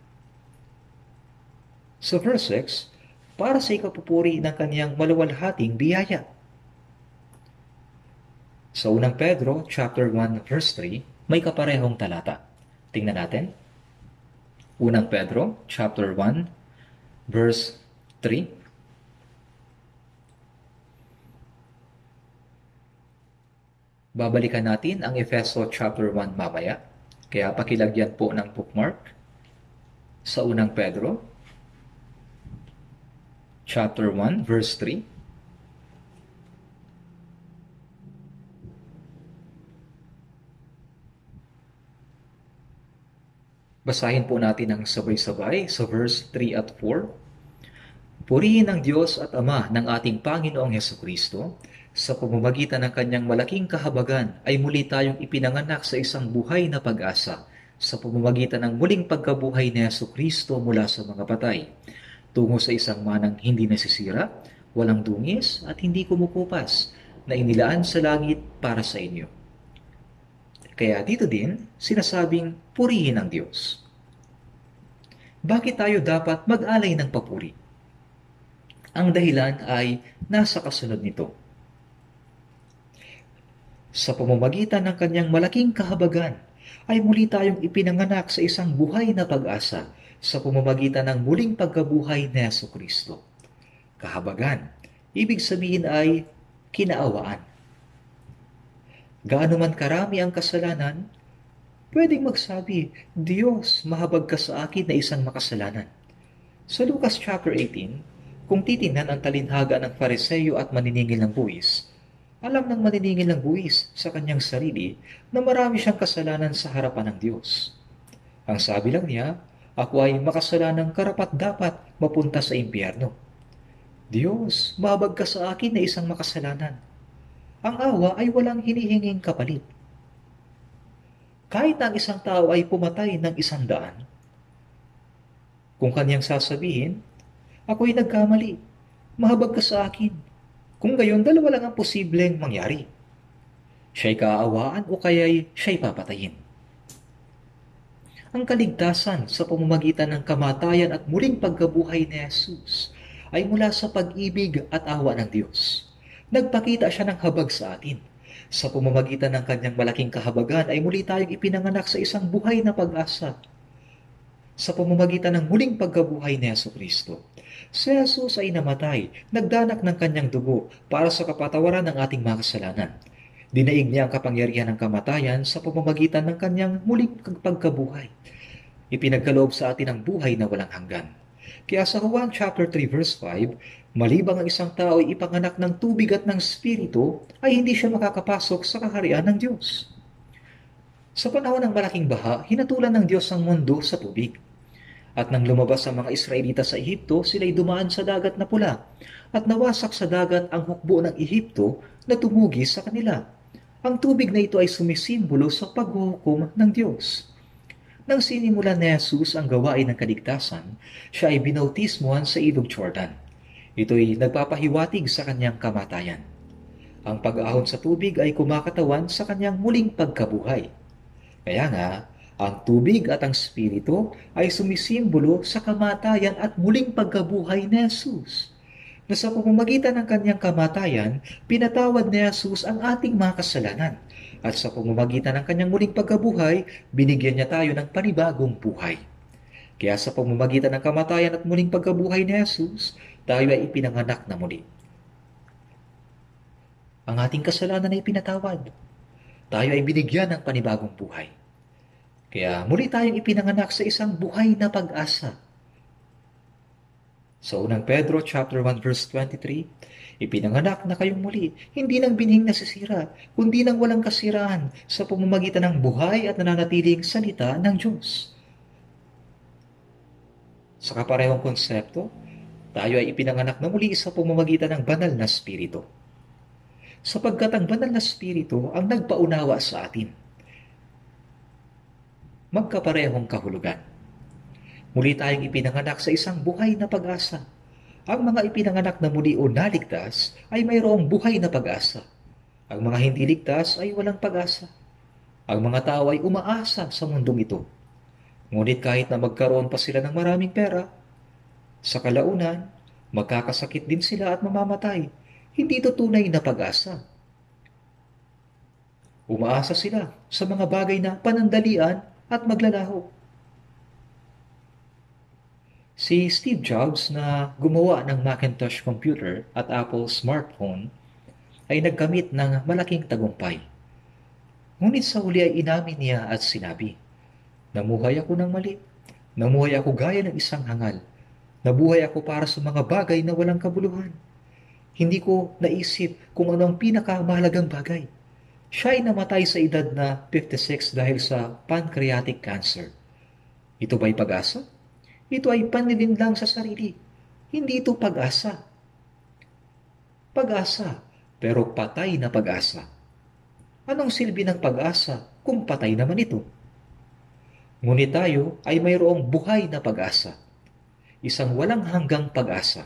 Sa verse 6, para sa ikapupuri ng kaniyang maluwalhating biyaya. Sa unang Pedro, chapter 1, verse 3, may kaparehong talata. Tingnan natin. Unang Pedro, chapter 1, verse 3. Babalikan natin ang Efeso chapter 1 mamaya. Kaya pakilagyan po ng bookmark. Sa unang Pedro, chapter 1, verse 3. Basahin po natin ang sabay-sabay sa verse 3 at 4. Purihin ang Diyos at Ama ng ating Panginoong Hesukristo, sa pamamagitan ng kanyang malaking kahabagan ay muli tayong ipinanganak sa isang buhay na pag-asa, sa pamamagitan ng muling pagkabuhay ni Hesukristo mula sa mga patay, tungo sa isang manang hindi nasisira, walang dungis at hindi kumukupas, na inilaan sa langit para sa inyo. Kaya dito din, sinasabing purihin ang Diyos. Bakit tayo dapat mag-alay ng papuri? Ang dahilan ay nasa kasunod nito. Sa pamamagitan ng kanyang malaking kahabagan, ay muli tayong ipinanganak sa isang buhay na pag-asa sa pamamagitan ng muling pagkabuhay ni Hesukristo. Kahabagan, ibig sabihin ay kinaawaan. Gaano man karami ang kasalanan, pwedeng magsabi, Diyos, mahabag ka sa akin na isang makasalanan. Sa Lucas chapter 18, kung titingnan ang talinhaga ng Fariseyo at maniningil ng buwis, alam ng maniningil ng buwis sa kanyang sarili na marami siyang kasalanan sa harapan ng Diyos. Ang sabi lang niya, Ako ay makasalanang karapat-dapat mapunta sa impyerno. Diyos, mabag ka sa akin na isang makasalanan. Ang awa ay walang hinihinging kapalit. Kahit ang isang tao ay pumatay ng 100, kung kanyang sasabihin, ako'y nagkamali, mahabag ka sa akin. Kung gayon, dalawa lang ang posibleng mangyari. Siya'y kaaawaan o kaya'y siya'y papatayin. Ang kaligtasan sa pamamagitan ng kamatayan at muling pagkabuhay ni Jesus ay mula sa pag-ibig at awa ng Diyos. Nagpakita siya ng habag sa atin. Sa pamamagitan ng kanyang malaking kahabagan ay muli tayong ipinanganak sa isang buhay na pag-asa. Sa pamamagitan ng muling pagkabuhay ni Jesucristo, si Jesus ay namatay, nagdanak ng kanyang dugo para sa kapatawaran ng ating mga kasalanan. Dinaig niya ang kapangyarihan ng kamatayan sa pamamagitan ng kanyang muling pagkabuhay. Ipinagkaloob sa atin ang buhay na walang hanggan. Kaya sa Juan chapter 3 verse 5, malibang ang isang tao ay ipanganak ng tubig at ng Espiritu, ay hindi siya makakapasok sa kaharian ng Diyos. Sa panahon ng malaking baha, hinatulan ng Diyos ang mundo sa tubig. At nang lumabas ang mga Israelita sa Ehipto, sila'y dumaan sa dagat na pula, at nawasak sa dagat ang hukbo ng Ehipto na tumugi sa kanila. Ang tubig na ito ay sumisimbolo sa paghuhukom ng Diyos. Nang sinimulan ni Jesus ang gawain ng kaligtasan, siya ay binautismuhan sa Ilog Jordan. Ito'y nagpapahiwatig sa kanyang kamatayan. Ang pag-ahon sa tubig ay kumakatawan sa kanyang muling pagkabuhay. Kaya nga, ang tubig at ang Espiritu ay sumisimbolo sa kamatayan at muling pagkabuhay ni Jesus. Na sa pamamagitan ng kanyang kamatayan, pinatawad ni Jesus ang ating mga kasalanan. At sa pamamagitan ng kanyang muling pagkabuhay, binigyan niya tayo ng panibagong buhay. Kaya sa pamamagitan ng kamatayan at muling pagkabuhay ni Jesus, tayo ay ipinanganak na muli. Ang ating kasalanan ay pinatawad. Tayo ay binigyan ng panibagong buhay. Kaya muli tayong ipinanganak sa isang buhay na pag-asa. Sa unang Pedro chapter 1 verse 23, ipinanganak na kayong muli, hindi ng binhing nasisira, kundi ng walang kasiraan sa pamamagitan ng buhay at nananatiling salita ng Diyos. Sa kaparehong konsepto, tayo ay ipinanganak na muli sa pamamagitan ng banal na Espiritu. Sapagkat ang banal na Espiritu ang nagpaunawa sa atin. Magkaparehong kahulugan. Muli tayong ipinanganak sa isang buhay na pag-asa. Ang mga ipinanganak na muli o naligtas ay mayroong buhay na pag-asa. Ang mga hindi ligtas ay walang pag-asa. Ang mga tao ay umaasa sa mundong ito. Ngunit kahit na magkaroon pa sila ng maraming pera, sa kalaunan, magkakasakit din sila at mamamatay. Hindi ito tunay na pag-asa. Umaasa sila sa mga bagay na panandalian at maglalaho. Si Steve Jobs na gumawa ng Macintosh computer at Apple smartphone ay nagkamit ng malaking tagumpay. Ngunit sa huli ay inamin niya at sinabi, "Namuhay ako ng mali. Namuhay ako gaya ng isang hangal. Nabuhay ako para sa mga bagay na walang kabuluhan. Hindi ko naisip kung ano ang pinakamahalagang bagay. Siya ay namatay sa edad na 56 dahil sa pancreatic cancer. Ito ba'y pag-asa? Ito ay panlilinlang sa sarili. Hindi ito pag-asa. Pag-asa, pero patay na pag-asa. Anong silbi ng pag-asa kung patay naman ito? Ngunit tayo ay mayroong buhay na pag-asa. Isang walang hanggang pag-asa.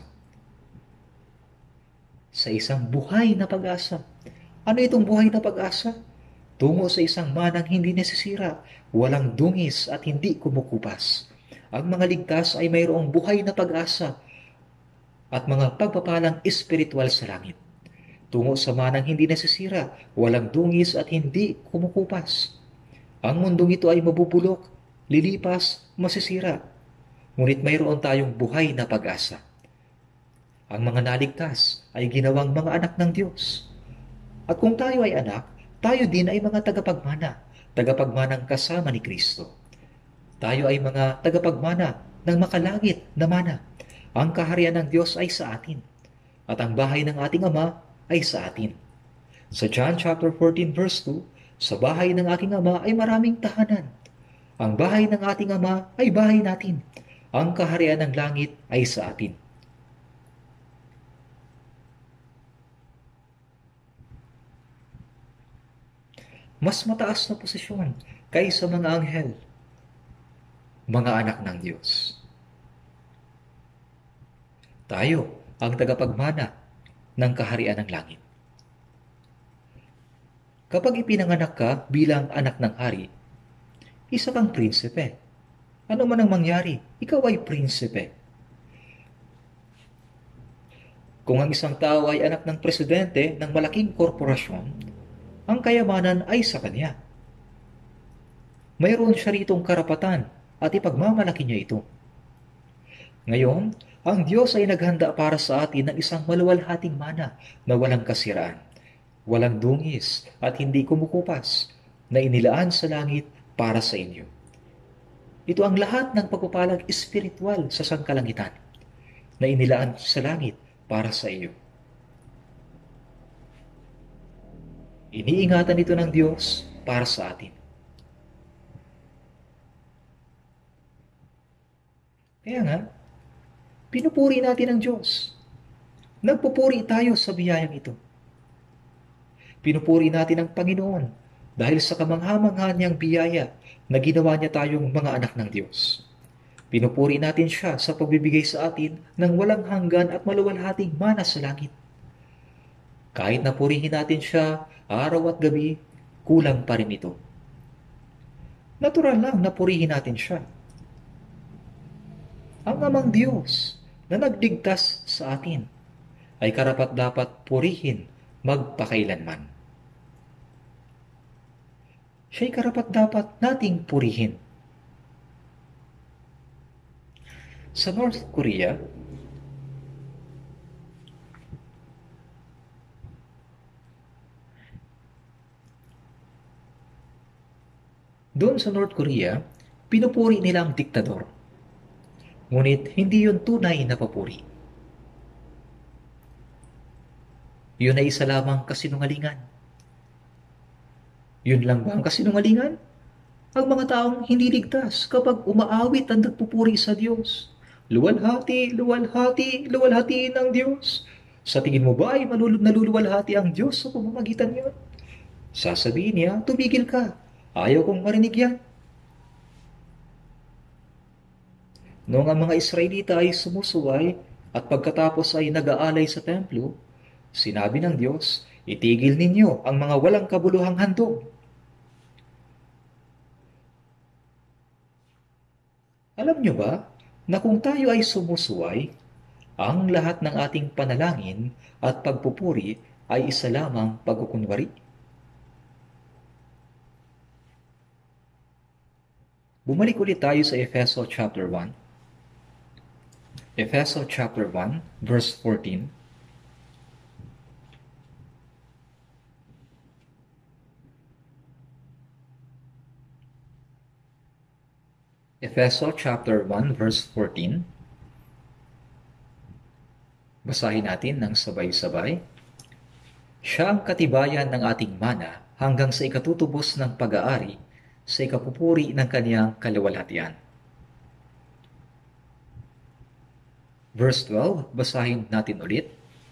Sa isang buhay na pag-asa. Ano itong buhay na pag-asa? Tungo sa isang manang hindi nasisira, walang dungis at hindi kumukupas. Ang mga ligtas ay mayroong buhay na pag-asa at mga pagpapalang espiritual sa langit. Tungo sa manang hindi nasisira, walang dungis at hindi kumukupas. Ang mundong ito ay mabubulok, lilipas, masisira. Ngunit mayroon tayong buhay na pag-asa. Ang mga naligtas ay ginawang mga anak ng Diyos. At kung tayo ay anak, tayo din ay mga tagapagmanang kasama ni Kristo. Tayo ay mga tagapagmana ng makalangit na mana. Ang kaharian ng Diyos ay sa atin, at ang bahay ng ating Ama ay sa atin. Sa John chapter 14 verse 2, sa bahay ng aking Ama ay maraming tahanan. Ang bahay ng ating Ama ay bahay natin. Ang kaharian ng langit ay sa atin. Mas mataas na posisyon kaysa mga anghel, mga anak ng Diyos. Tayo ang tagapagmana ng kaharian ng langit. Kapag ipinanganak ka bilang anak ng hari, isa kang prinsipe. Ano man ang mangyari, ikaw ay prinsipe. Kung ang isang tao ay anak ng presidente ng malaking korporasyon, ang kayamanan ay sa kanya. Mayroon siya ritong karapatan at ipagmamalaki niya ito. Ngayon, ang Diyos ay naghanda para sa atin ng isang maluwalhating mana na walang kasiraan, walang dungis at hindi kumukupas, na inilaan sa langit para sa inyo. Ito ang lahat ng pagpapalag espiritual sa sangkalangitan na inilaan sa langit para sa iyo. Iniingatan ito ng Diyos para sa atin. Kaya nga, pinupuri natin ang Diyos. Nagpupuri tayo sa biyayang ito. Pinupuri natin ang Panginoon dahil sa kamangha-mangha niyang biyaya na ginawa niya tayong mga anak ng Diyos. Pinupuri natin siya sa pagbibigay sa atin ng walang hanggan at maluwalhating mana sa langit. Kahit na purihin natin siya araw at gabi, kulang pa rin ito. Natural lang na purihin natin siya. Ang amang Diyos na nagligtas sa atin ay karapat-dapat purihin magpakailanman. Siya'y karapat-dapat nating purihin. Sa North Korea, doon sa North Korea, pinupuri nila ang diktador. Ngunit hindi yun tunay na papuri. Yun ay isa lamang kasinungalingan. Yun lang ba ang kasinungalingan? Ang mga taong hindi ligtas kapag umaawit ang nagpupuri sa Diyos. Luwalhati, luwalhati, luwalhati ng Diyos. Sa tingin mo ba ay naluluwalhati ang Diyos sa pamamagitan niya? Sasabihin niya, tumigil ka. Ayaw kong marinig yan. Noong ang mga Israelita ay sumusuway at pagkatapos ay nag-aalay sa templo, sinabi ng Diyos, itigil ninyo ang mga walang kabuluhang handog. Alam nyo ba na kung tayo ay sumusuway, ang lahat ng ating panalangin at pagpupuri ay isa lamang pagkukunwari? Bumalik ulit tayo sa Efeso chapter 1. Efeso chapter 1, verse 14. Efeso chapter 1, verse 14. Basahin natin ng sabay-sabay. Siya ang katibayan ng ating mana hanggang sa ikatutubos ng pag-aari sa ikapupuri ng kaniyang kaluwalhatian. Verse 12, basahin natin ulit.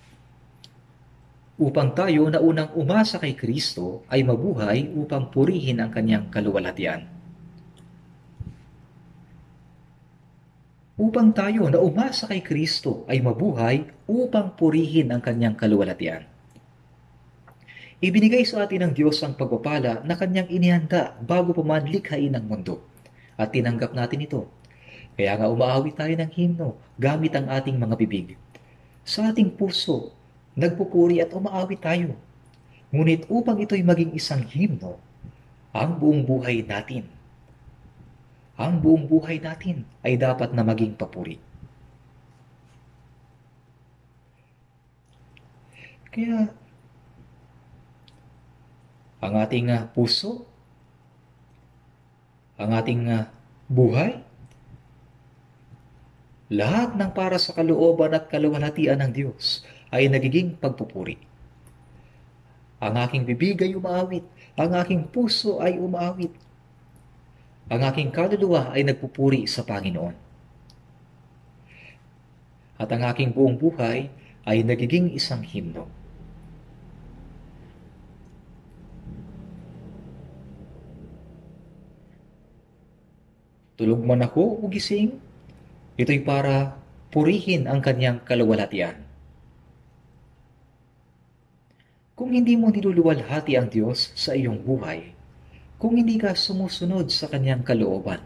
Upang tayo na unang umasa kay Kristo ay mabuhay upang purihin ang kaniyang kaluwalhatian. Upang tayo na umasa kay Kristo ay mabuhay upang purihin ang kaniyang kaluwalhatian. Ibinigay sa atin ng Diyos ang pagpapala na kaniyang inihanda bago pa man likhain ang mundo. At tinanggap natin ito. Kaya nga umaawit tayo ng himno gamit ang ating mga bibig. Sa ating puso, nagpupuri at umaawit tayo. Ngunit upang ito'y maging isang himno, ang buong buhay natin ay dapat na maging papuri. Kaya, ang ating puso, ang ating buhay, lahat ng para sa kalooban at kaluwalhatian ng Diyos ay nagiging pagpupuri. Ang aking bibig ay umaawit, ang aking puso ay umaawit. Ang aking kaluluwa ay nagpupuri sa Panginoon. At ang aking buong buhay ay nagiging isang himno. Tulog man ako o gising, ito'y para purihin ang kanyang kaluwalhatian. Kung hindi mo niluluwalhati ang Diyos sa iyong buhay, kung hindi ka sumusunod sa kanyang kalooban,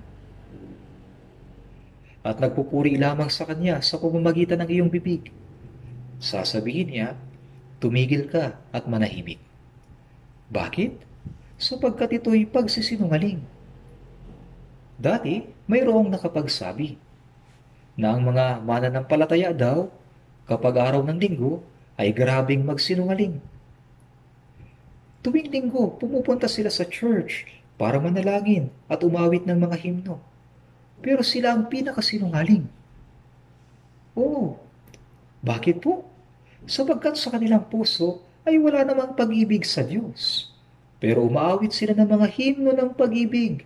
at nagpupuri lamang sa kanya sa pamamagitan ng iyong bibig, sasabihin niya, tumigil ka at manahimik. Bakit? Sapagkat ito'y pagsisinungaling. Dati, mayroong nakapagsabi na ang mga mananampalataya daw kapag araw ng linggo ay grabing magsinungaling. Tuwing linggo, pumupunta sila sa church para manalangin at umawit ng mga himno. Pero sila ang pinakasinungaling. Oo, bakit po? Sapagkat sa kanilang puso ay wala namang pag-ibig sa Diyos. Pero umaawit sila ng mga himno ng pag-ibig.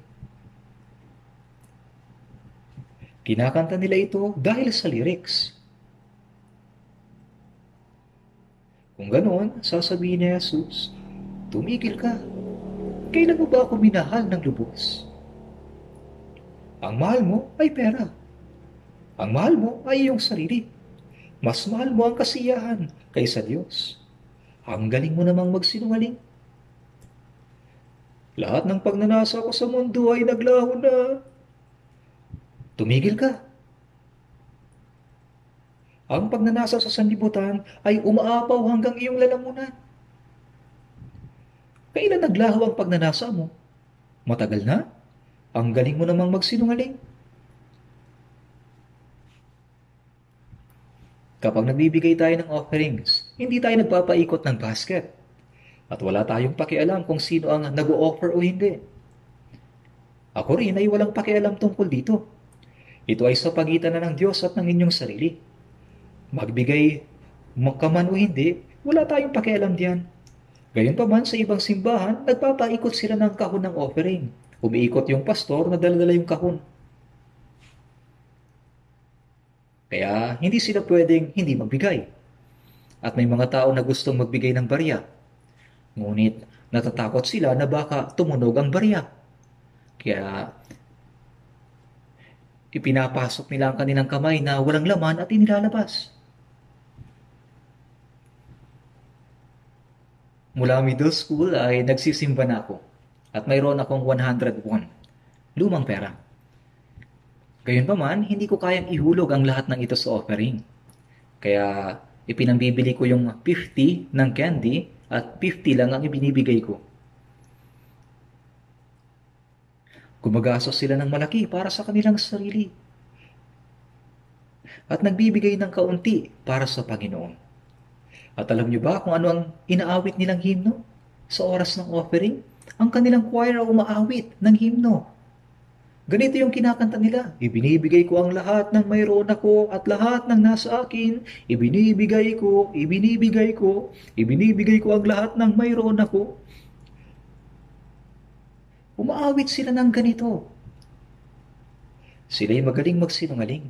Kinakanta nila ito dahil sa lyrics. Kung ganoon, sasabihin ni Jesus, tumigil ka. Kailan mo ba ako minahal ng lubos? Ang mahal mo ay pera. Ang mahal mo ay iyong sarili. Mas mahal mo ang kasiyahan kaysa Diyos. Ang galing mo namang magsinungaling. Lahat ng pagnanasa ko sa mundo ay naglaho na. Tumigil ka. Ang pagnanasa sa sanlibutan ay umaapaw hanggang iyong lalamunan. Kailan naglaho ang pagnanasa mo? Matagal na? Ang galing mo namang magsinungaling. Kapag nagbibigay tayo ng offerings, hindi tayo nagpapaikot ng basket. At wala tayong pakialam kung sino ang nag-o-offer o hindi. Ako rin ay walang pakialam tungkol dito. Ito ay sa pagitan na ng Diyos at ng inyong sarili. Magbigay ka man o hindi, wala tayong pakialam diyan. Gayunpaman sa ibang simbahan, nagpapaikot sila ng kahon ng offering. Umiikot yung pastor na dala-dala yung kahon. Kaya hindi sila pwedeng hindi magbigay. At may mga tao na gustong magbigay ng barya. Ngunit natatakot sila na baka tumunog ang barya. Kaya ipinapasok nila ang kanilang kamay na walang laman at inilalabas. Mula middle school ay nagsisimba na ako at mayroon akong 101, lumang pera. Gayunpaman, hindi ko kayang ihulog ang lahat ng ito sa offering. Kaya ipinambibili ko yung 50 ng candy at 50 lang ang ibinibigay ko. Gumagastos sila ng malaki para sa kanilang sarili. At nagbibigay ng kaunti para sa Panginoon. At alam niyo ba kung ano ang inaawit nilang himno? Sa oras ng offering, ang kanilang choir ay umaawit ng himno. Ganito yung kinakanta nila. Ibinibigay ko ang lahat ng mayroon ako at lahat ng nasa akin. Ibinibigay ko, ibinibigay ko, ibinibigay ko ang lahat ng mayroon ako. Umaawit sila ng ganito. Sila'y magaling magsinungaling.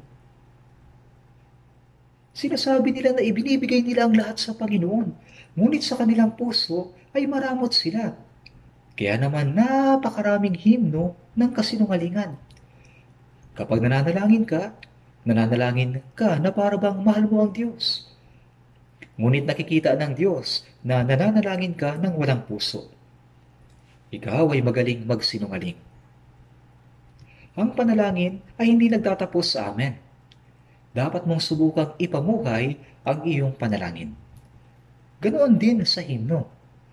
Sinasabi nila na ibinibigay nila ang lahat sa Panginoon. Ngunit sa kanilang puso ay maramot sila. Kaya naman napakaraming himno ng kasinungalingan. Kapag nananalangin ka na para bang mahal mo ang Diyos. Ngunit nakikita ng Diyos na nananalangin ka ng walang puso. Ikaw ay magaling magsinungaling. Ang panalangin ay hindi nagtatapos sa amen. Dapat mong subukang ipamuhay ang iyong panalangin. Ganoon din sa himno.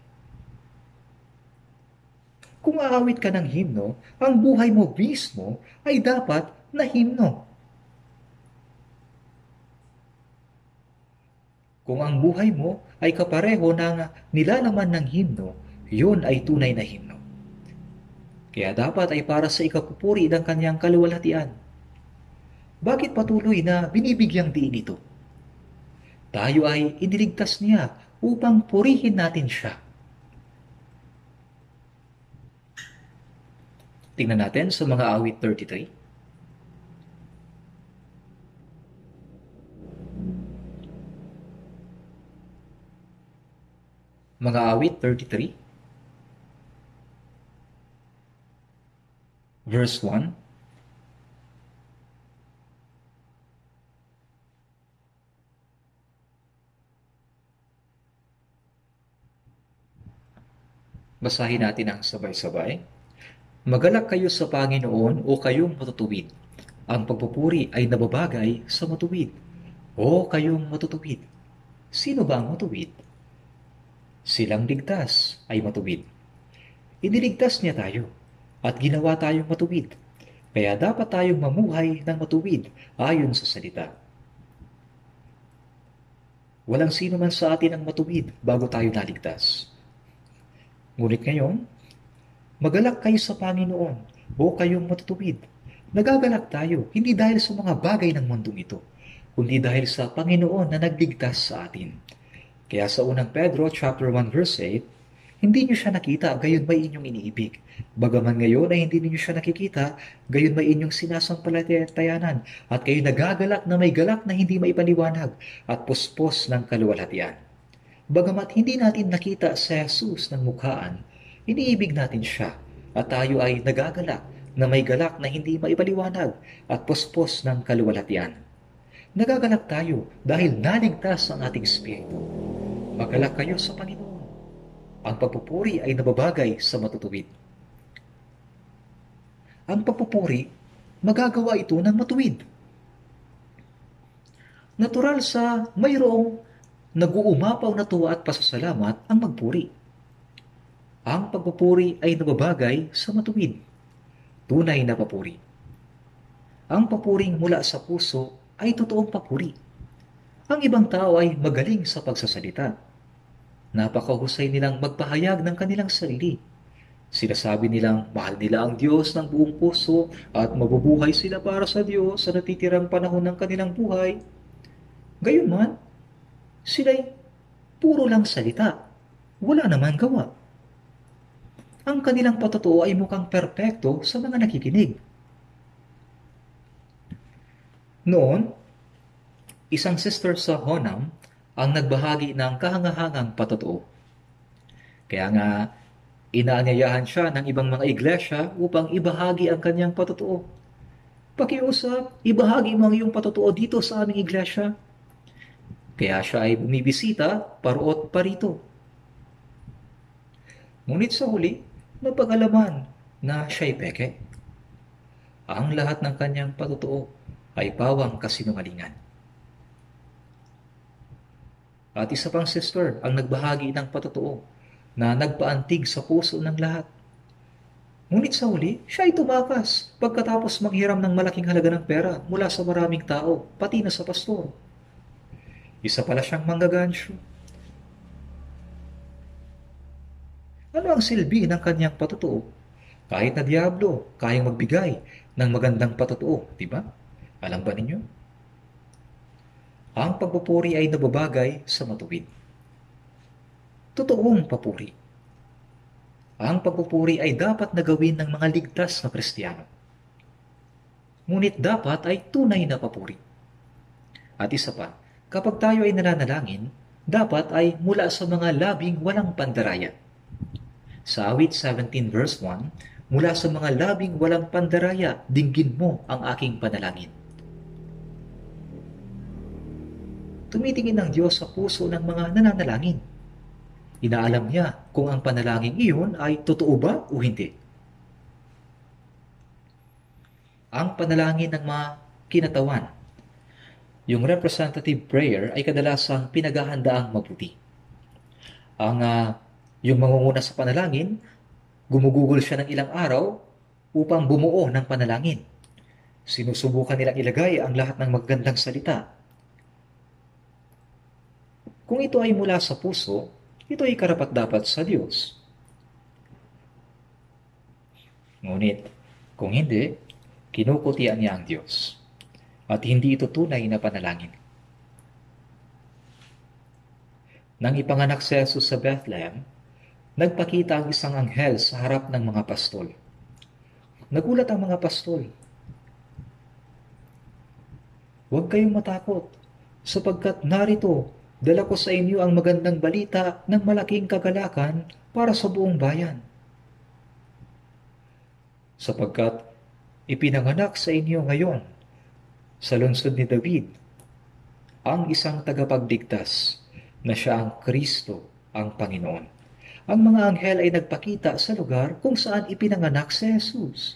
Kung aawit ka ng himno, ang buhay mo mismo ay dapat na himno. Kung ang buhay mo ay kapareho ng nilalaman ng himno, yun ay tunay na himno. Kaya dapat ay para sa ikapupuri ng kanyang kaluwalhatian. Bakit patuloy na binibigyang diin ito? Tayo ay iniligtas niya upang purihin natin siya. Tingnan natin sa mga awit 33. Mga awit 33, verse 1. Basahin natin ang sabay-sabay. Magalak kayo sa Panginoon o kayong matutuwid. Ang pagpupuri ay nababagay sa matuwid. O kayong matutuwid. Sino ba ang matuwid? Silang ligtas ay matuwid. Iniligtas niya tayo at ginawa tayong matuwid. Kaya dapat tayong mamuhay ng matuwid ayon sa salita. Walang sino man sa atin ang matuwid bago tayo naligtas. Ngunit ngayon, magalak kayo sa Panginoon o kayong matutuwid. Nagagalak tayo, hindi dahil sa mga bagay ng mundong ito, kundi dahil sa Panginoon na nagligtas sa atin. Kaya sa unang Pedro chapter 1 verse 8, hindi niyo siya nakita, gayon may inyong iniibig. Bagaman ngayon ay hindi niyo siya nakikita, gayon may inyong sinasampalatayanan, at kayo nagagalak na may galak na hindi maipaliwanag, at puspos ng kaluwalhatian. Bagamat hindi natin nakita si Jesus ng mukhaan, iniibig natin siya at tayo ay nagagalak na may galak na hindi maipaliwanag at puspos ng kaluwalhatian. Nagagalak tayo dahil naligtas ang ating espiritu. Magalak kayo sa Panginoon. Ang pagpupuri ay nababagay sa matutuwid. Ang pagpupuri, magagawa ito ng matuwid. Natural sa mayroong nag-uumapaw na tuwa at pasasalamat ang magpuri. Ang pagpupuri ay nababagay sa matuwid. Tunay na papuri. Ang papuring mula sa puso ay totoong papuri. Ang ibang tao ay magaling sa pagsasalita. Napakahusay nilang magpahayag ng kanilang sarili. Sinasabi nilang mahal nila ang Diyos ng buong puso at mabubuhay sila para sa Diyos sa natitirang panahon ng kanilang buhay. Gayunman, sila'y puro lang salita. Wala naman gawa. Ang kanilang patotoo ay mukhang perpekto sa mga nakikinig. Noon, isang sister sa Honam ang nagbahagi ng kahangahangang patotoo. Kaya nga, inaanyayahan siya ng ibang mga iglesia upang ibahagi ang kanyang patotoo. Pakiusap, ibahagi mo ang iyong patotoo dito sa aming iglesia. Kaya siya ay bumibisita paro't parito. Ngunit sa huli, napag-alaman na siya'y peke. Ang lahat ng kanyang patotoo ay pawang kasinungalingan. At isa pang sister ang nagbahagi ng patotoo na nagpaantig sa puso ng lahat. Ngunit sa huli, siya ay tumakas pagkatapos manghiram ng malaking halaga ng pera mula sa maraming tao, pati na sa pastor. Isa pala siyang manggagansyo. Ano ang silbi ng kanyang patotoo? Kahit na diablo, kayang magbigay ng magandang patotoo, di ba? Alam ba ninyo? Ang pagpupuri ay nababagay sa matuwid. Totoong papuri. Ang pagpupuri ay dapat na gawin ng mga ligtas na Kristiyano. Ngunit dapat ay tunay na papuri. At isa pa, kapag tayo ay nananalangin, dapat ay mula sa mga labing walang pandaraya. Sa awit 17 verse 1, mula sa mga labing walang pandaraya, dinggin mo ang aking panalangin. Tumitingin ang Diyos sa puso ng mga nananalangin. Inaalam niya kung ang panalangin iyon ay totoo ba o hindi. Ang panalangin ng mga kinatawan, yung representative prayer ay kadalasang pinaghahandaang mabuti. Yung mangunguna sa panalangin, gumugugol siya ng ilang araw upang bumuo ng panalangin. Sinusubukan nilang ilagay ang lahat ng magandang salita. Kung ito ay mula sa puso, ito ay karapat-dapat sa Diyos. Ngunit, kung hindi, kinukutian niya ang Diyos. At hindi ito tunay na panalangin. Nang ipanganak si Jesus sa Bethlehem, nagpakita ang isang anghel sa harap ng mga pastol. Nagulat ang mga pastol. Huwag kayong matakot, sapagkat narito, dala ko sa inyo ang magandang balita ng malaking kagalakan para sa buong bayan. Sapagkat ipinanganak sa inyo ngayon, sa lungsod ni David, ang isang tagapagligtas na siya ang Kristo, ang Panginoon. Ang mga anghel ay nagpakita sa lugar kung saan ipinanganak si Jesus.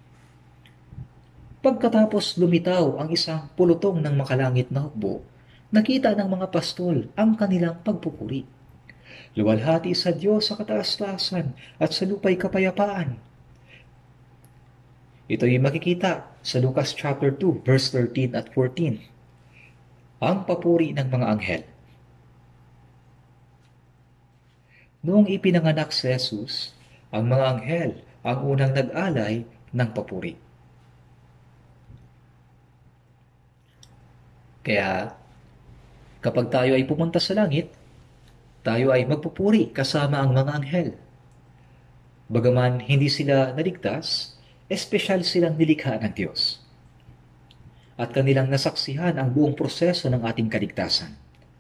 Pagkatapos lumitaw ang isang pulutong ng makalangit na hukbo, nakita ng mga pastol ang kanilang pagpupuri. Luwalhati sa Diyos sa kataas-taasan at sa lupa'y kapayapaan. Ito ay makikita sa Lucas chapter 2, verse 13 at 14. Ang papuri ng mga anghel. Noong ipinanganak si Jesus, ang mga anghel ang unang nag-alay ng papuri. Kaya, kapag tayo ay pumunta sa langit, tayo ay magpupuri kasama ang mga anghel. Bagaman hindi sila naligtas, espesyal silang nilikha ng Diyos. At kanilang nasaksihan ang buong proseso ng ating kaligtasan.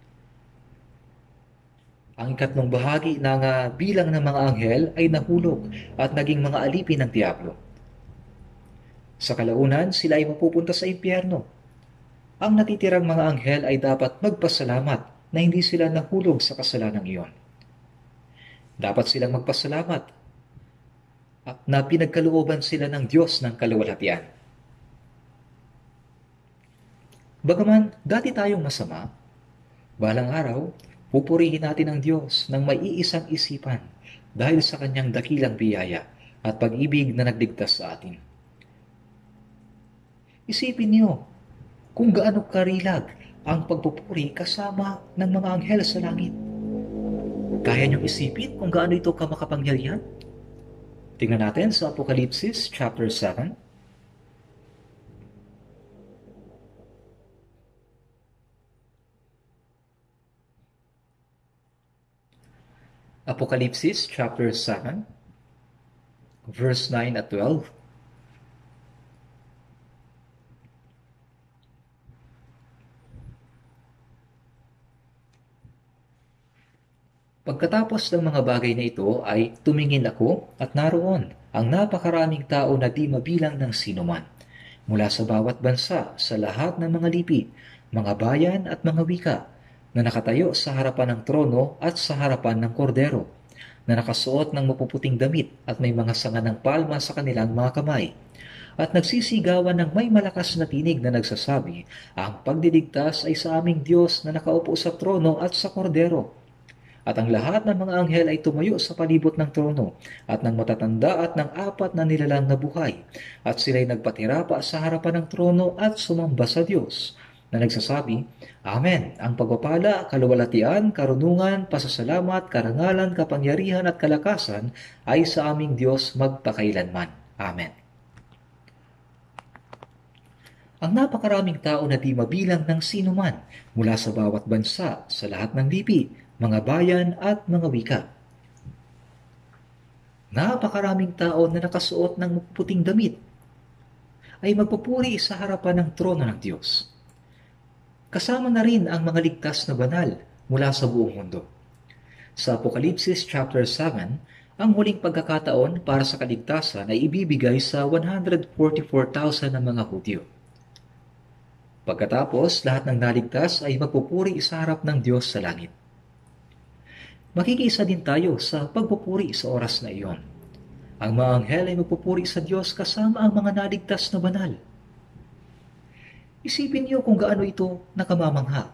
Ang ikatlong bahagi ng bilang ng mga anghel ay nahulog at naging mga alipin ng Diablo. Sa kalaunan, sila ay mapupunta sa impyerno. Ang natitirang mga anghel ay dapat magpasalamat na hindi sila nahulog sa kasalanang iyon. Dapat silang magpasalamat at na pinagkalooban sila ng Diyos ng kaluwalhatian. Bagaman dati tayong masama, balang araw, pupurihin natin ang Diyos ng may iisang isipan dahil sa kanyang dakilang biyaya at pag-ibig na nagligtas sa atin. Isipin niyo kung gaano karilag ang pagpupuri kasama ng mga anghel sa langit. Kaya niyong isipin kung gaano ito kamakapangyarihan? Tingnan natin sa Apokalipsis chapter 7. Apokalipsis chapter 7, verse 9 at 12. Pagkatapos ng mga bagay na ito ay tumingin ako at naroon ang napakaraming tao na di mabilang ng sinuman, mula sa bawat bansa, sa lahat ng mga lipi, mga bayan at mga wika, na nakatayo sa harapan ng trono at sa harapan ng kordero, na nakasuot ng mapuputing damit at may mga sanga ng palma sa kanilang mga kamay, at nagsisigawan ng may malakas na tinig na nagsasabi, ang pagdiligtas ay sa aming Diyos na nakaupo sa trono at sa kordero. At ang lahat ng mga anghel ay tumayo sa palibot ng trono at ng matatanda at ng apat na nilalang na buhay. At sila'y nagpatirapa sa harapan ng trono at sumamba sa Diyos, na nagsasabi, Amen, ang pagpapala, kaluwalhatian, karunungan, pasasalamat, karangalan, kapangyarihan at kalakasan ay sa aming Diyos magpakailanman. Amen. Ang napakaraming tao na di mabilang ng sinuman mula sa bawat bansa, sa lahat ng lipi, mga bayan at mga wika. Napakaraming tao na nakasuot ng mapuputing damit ay magpupuri sa harapan ng trono ng Diyos. Kasama na rin ang mga ligtas na banal mula sa buong mundo. Sa Apokalipsis chapter 7, ang huling pagkakataon para sa kaligtasan ay ibibigay sa 144,000 na mga Hudyo. Pagkatapos, lahat ng naligtas ay magpupuri sa harap ng Diyos sa langit. Makikiisa din tayo sa pagpupuri sa oras na iyon. Ang mga anghel ay magpupuri sa Diyos kasama ang mga naligtas na banal. Isipin niyo kung gaano ito nakamamangha.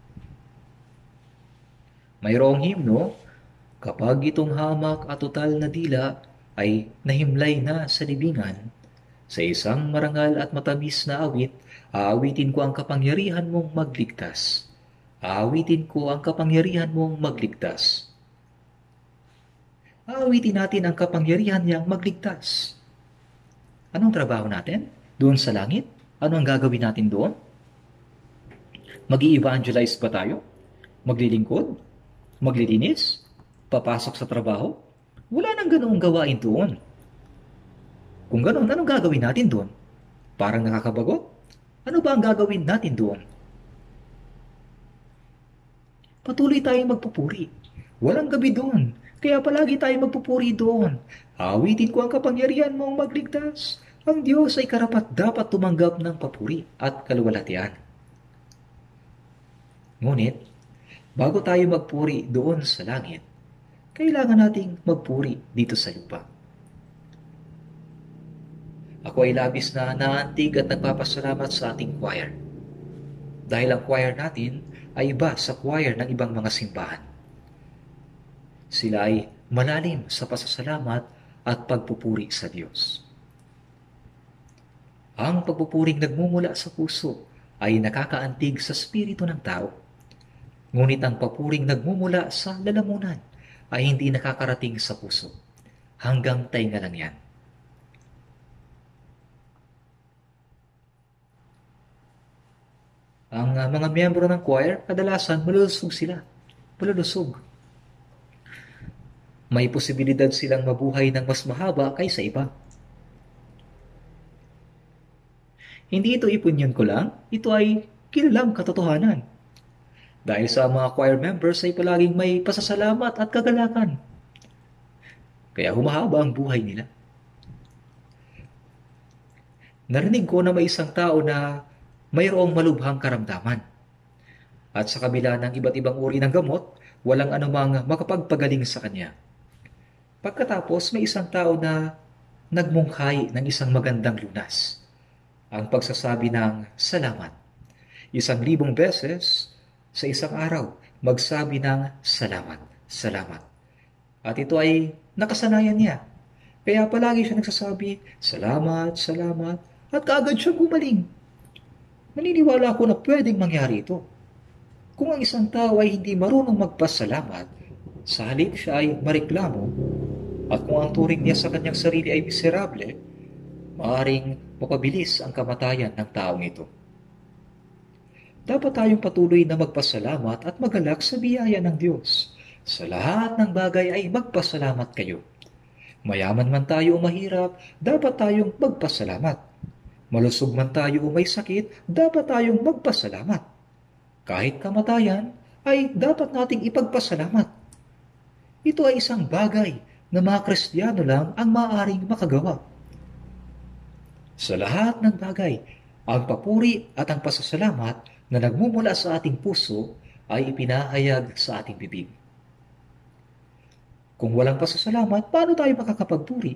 Mayroong himno, kapag itong hamak at total na dila ay nahimlay na sa libingan, sa isang marangal at matamis na awit, aawitin ko ang kapangyarihan mong magligtas. Aawitin ko ang kapangyarihan mong magligtas. Aawitin natin ang kapangyarihan niyang magligtas. Anong trabaho natin? Doon sa langit? Ano ang gagawin natin doon? Mag-i-evangelize ba tayo? Maglilingkod? Maglilinis? Papasok sa trabaho? Wala nang ganoong gawain doon. Kung ganoon, anong gagawin natin doon? Parang nakakabagot? Ano ba ang gagawin natin doon? Patuloy tayong magpupuri. Walang gabi doon. Kaya palagi tayong magpupuri doon. Awitin ko ang kapangyarihan mong magligtas. Ang Diyos ay karapat dapat tumanggap ng papuri at kaluwalhatian. Ngunit, bago tayo magpuri doon sa langit, kailangan nating magpuri dito sa lupa. Ako ay labis na naantig at nagpapasalamat sa ating choir. Dahil ang choir natin ay iba sa choir ng ibang mga simbahan. Sila ay malalim sa pasasalamat at pagpupuri sa Diyos. Ang pagpupuring nagmumula sa puso ay nakakaantig sa spirito ng tao. Ngunit ang papuring nagmumula sa lalamunan ay hindi nakakarating sa puso. Hanggang tainga lang yan. Ang mga miyembro ng choir, kadalasan malulusog sila. Malulusog. May posibilidad silang mabuhay ng mas mahaba kaysa iba. Hindi ito ipinyon ko lang, ito ay kilalang katotohanan. Dahil sa mga choir members ay palaging may pasasalamat at kagalakan. Kaya humahaba ang buhay nila. Narinig ko na may isang tao na mayroong malubhang karamdaman. At sa kabila ng iba't ibang uri ng gamot, walang anumang makapagpagaling sa kanya. Pagkatapos, may isang tao na nagmungkahi ng isang magandang lunas. Ang pagsasabi ng salamat. 1,000 beses sa isang araw, magsabi ng salamat, salamat. At ito ay nakasanayan niya. Kaya palagi siya nagsasabi, salamat, salamat, at kaagad siya gumaling. Naniniwala ako na pwedeng mangyari ito. Kung ang isang tao ay hindi marunong magpasalamat, sa halip siya ay mareklamo, at kung ang turing niya sa kanyang sarili ay miserable, maaaring mapabilis ang kamatayan ng taong ito. Dapat tayong patuloy na magpasalamat at magalak sa biyaya ng Diyos. Sa lahat ng bagay ay magpasalamat kayo. Mayaman man tayo o mahirap, dapat tayong magpasalamat. Malusog man tayo o may sakit, dapat tayong magpasalamat. Kahit kamatayan, ay dapat nating ipagpasalamat. Ito ay isang bagay na mga Kristiyano lang ang maaaring makagawa. Sa lahat ng bagay, ang papuri at ang pasasalamat na nagmumula sa ating puso ay ipinahayag sa ating bibig. Kung walang pasasalamat, paano tayo makakapagpuri?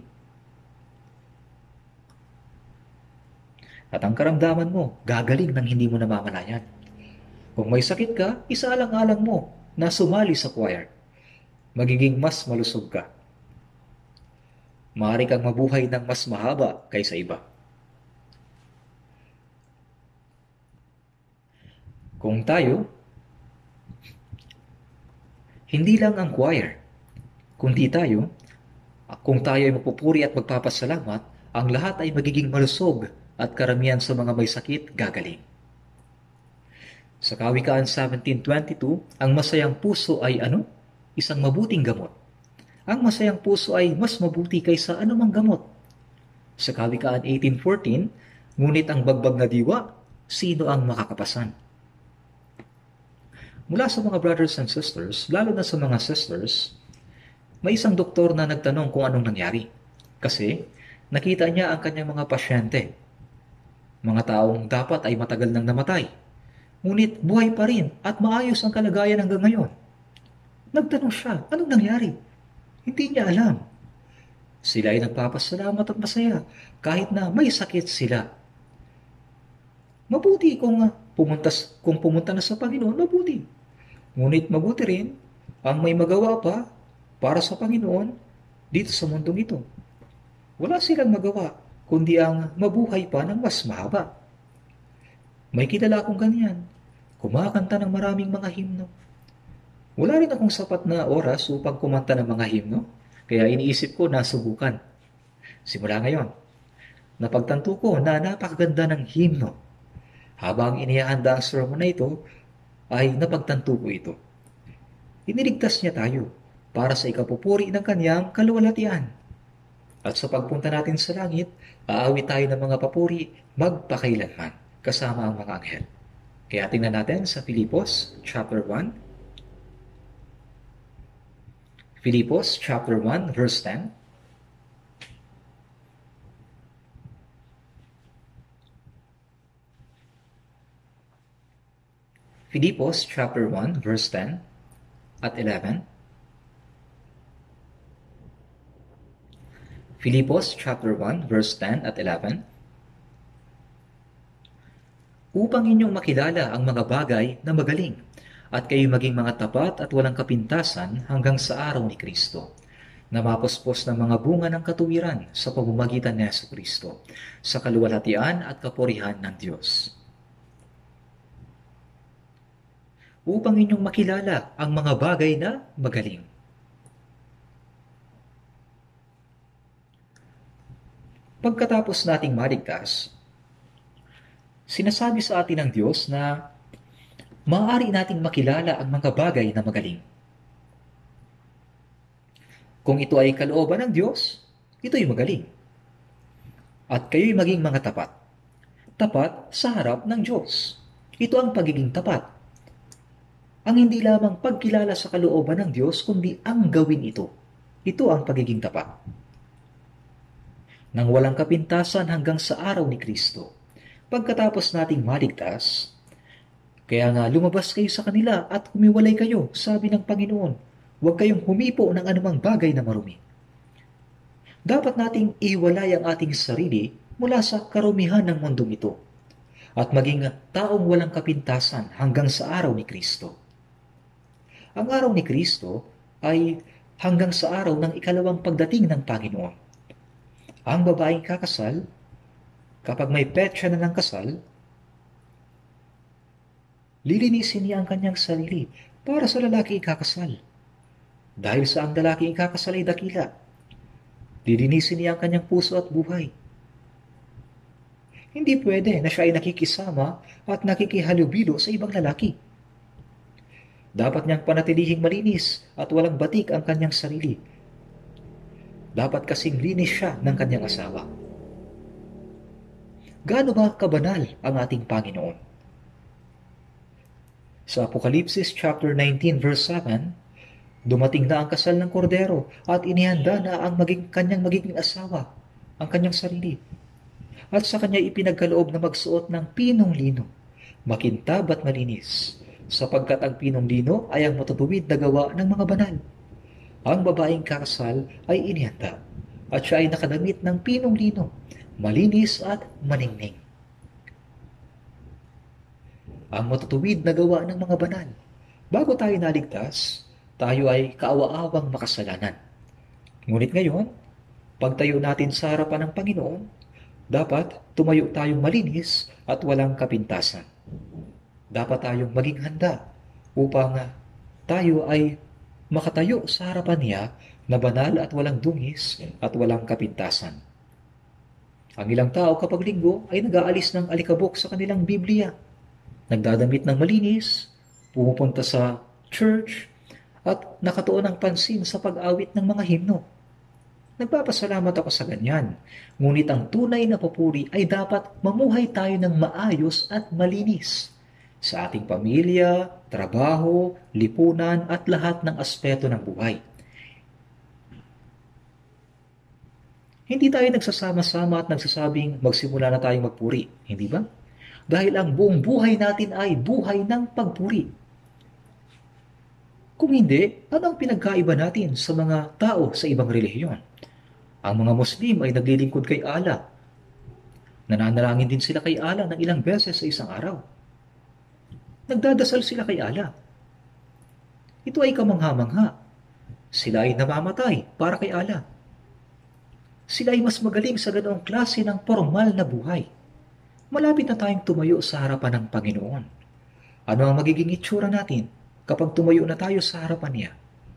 At ang karamdaman mo, gagaling nang hindi mo namamalayan. Kung may sakit ka, isaalang-alang mo na sumali sa choir. Magiging mas malusog ka. Maaari kang mabuhay ng mas mahaba kaysa iba. Kung tayo, hindi lang ang choir, kundi tayo, kung tayo ay magpupuri at magpapasalamat, ang lahat ay magiging malusog at karamihan sa mga may sakit gagaling. Sa Kawikaan 17:22, ang masayang puso ay ano? Isang mabuting gamot. Ang masayang puso ay mas mabuti kaysa anumang gamot. Sa Kawikaan 18:14, ngunit ang bagbag na diwa, sino ang makakapasan? Mula sa mga brothers and sisters, lalo na sa mga sisters, may isang doktor na nagtanong kung anong nangyari. Kasi nakita niya ang kanyang mga pasyente. Mga taong dapat ay matagal nang namatay. Ngunit buhay pa rin at maayos ang kalagayan hanggang ngayon. Nagtanong siya, anong nangyari? Hindi niya alam. Sila ay nagpapasalamat at masaya kahit na may sakit sila. Mabuti kung pumunta na sa Panginoon, mabuti. Ngunit mabuti rin ang may magawa pa para sa Panginoon dito sa mundong ito. Wala silang magawa kundi ang mabuhay pa ng mas mahaba. May kilala akong ganyan, kumakanta ng maraming mga himno. Wala rin akong sapat na oras upang kumanta ng mga himno, kaya iniisip ko na subukan. Simula ngayon, napagtanto ko na napakaganda ng himno. Habang inihahanda ang sermon na ito, ay napagtanto ko ito. Iniligtas niya tayo para sa ikapupuri ng kanyang kaluwalhatian. At sa pagpunta natin sa langit, aawit tayo ng mga papuri magpakailanman kasama ang mga anghel. Kaya tingnan natin sa Filipos chapter 1. Filipos chapter 1 verse 10. Filipos chapter 1 verse 10 at 11. Filipos chapter 1 verse 10 at 11. Upang inyong makilala ang mga bagay na magaling at kayo maging mga tapat at walang kapintasan hanggang sa araw ni Kristo, na mapuspos ng mga bunga ng katuwiran sa pamamagitan ni Jesucristo, sa kaluwalhatian at kapurihan ng Diyos. Upang inyong makilala ang mga bagay na magaling. Pagkatapos nating maligtas, sinasabi sa atin ng Diyos na maaari nating makilala ang mga bagay na magaling. Kung ito ay kalooban ng Diyos, ito'y magaling. At kayo'y maging mga tapat. Tapat sa harap ng Diyos. Ito ang pagiging tapat. Ang hindi lamang pagkilala sa kalooban ng Diyos, kundi ang gawin ito. Ito ang pagiging tapat. Nang walang kapintasan hanggang sa araw ni Kristo, pagkatapos nating maligtas, kaya nga lumabas kayo sa kanila at humiwalay kayo, sabi ng Panginoon. Huwag kayong humipo ng anumang bagay na marumi. Dapat nating iwalay ang ating sarili mula sa karumihan ng mundong ito at maging taong walang kapintasan hanggang sa araw ni Kristo. Ang araw ni Kristo ay hanggang sa araw ng ikalawang pagdating ng Panginoon. Ang babaeng kakasal, kapag may petsa na ng kasal, lilinisin niya ang kanyang sarili para sa lalaki ikakasal. Dahil sa ang lalaki ikakasal ay dakila, lilinisin niya ang kanyang puso at buhay. Hindi pwede na siya ay nakikisama at nakikihalubilo sa ibang lalaki. Dapat niyang panatilihing malinis at walang batik ang kanyang sarili. Dapat kasing linis siya ng kanyang asawa. Gaano ba kabanal ang ating Panginoon? Sa Apokalipsis chapter 19 verse 7, dumating na ang kasal ng kordero at inihanda na ang kanyang magiging asawa, ang kanyang sarili. At sa kanya ipinagkaloob na magsuot ng pinong lino, makintab at malinis, sapagkat ang pinong lino ay ang matutuwid na gawa ng mga banal. Ang babaeng kakasal ay inihanda at siya ay nakadamit ng pinong lino, malinis at maningning. Ang matutuwid na gawa ng mga banal. Bago tayo naligtas, tayo ay kaawa-awang makasalanan. Ngunit ngayon, pagtayo natin sa harapan ng Panginoon, dapat tumayo tayong malinis at walang kapintasan. Dapat tayong maging handa upang tayo ay makatayo sa harapan niya na banal at walang dungis at walang kapintasan. Ang ilang tao kapag linggo ay nag-aalis ng alikabok sa kanilang Biblia. Nagdadamit ng malinis, pumupunta sa church, at nakatuon ng pansin sa pag-awit ng mga himno. Nagpapasalamat ako sa ganyan. Ngunit ang tunay na papuri ay dapat mamuhay tayo ng maayos at malinis sa ating pamilya, trabaho, lipunan at lahat ng aspeto ng buhay. Hindi tayo nagsasama-sama at nagsasabing magsimula na tayong magpuri, hindi ba? Dahil ang buong buhay natin ay buhay ng pagpuri. Kung hindi, ano ang pinagkaiba natin sa mga tao sa ibang relihiyon? Ang mga Muslim ay naglilingkod kay Allah. Nananalangin din sila kay Allah ng ilang beses sa isang araw. Nagdadasal sila kay Allah. Ito ay kamangha-mangha. Sila ay namamatay para kay Allah. Sila ay mas magaling sa ganoong klase ng formal na buhay. Malapit na tayong tumayo sa harapan ng Panginoon. Ano ang magiging itsura natin kapag tumayo na tayo sa harapan niya?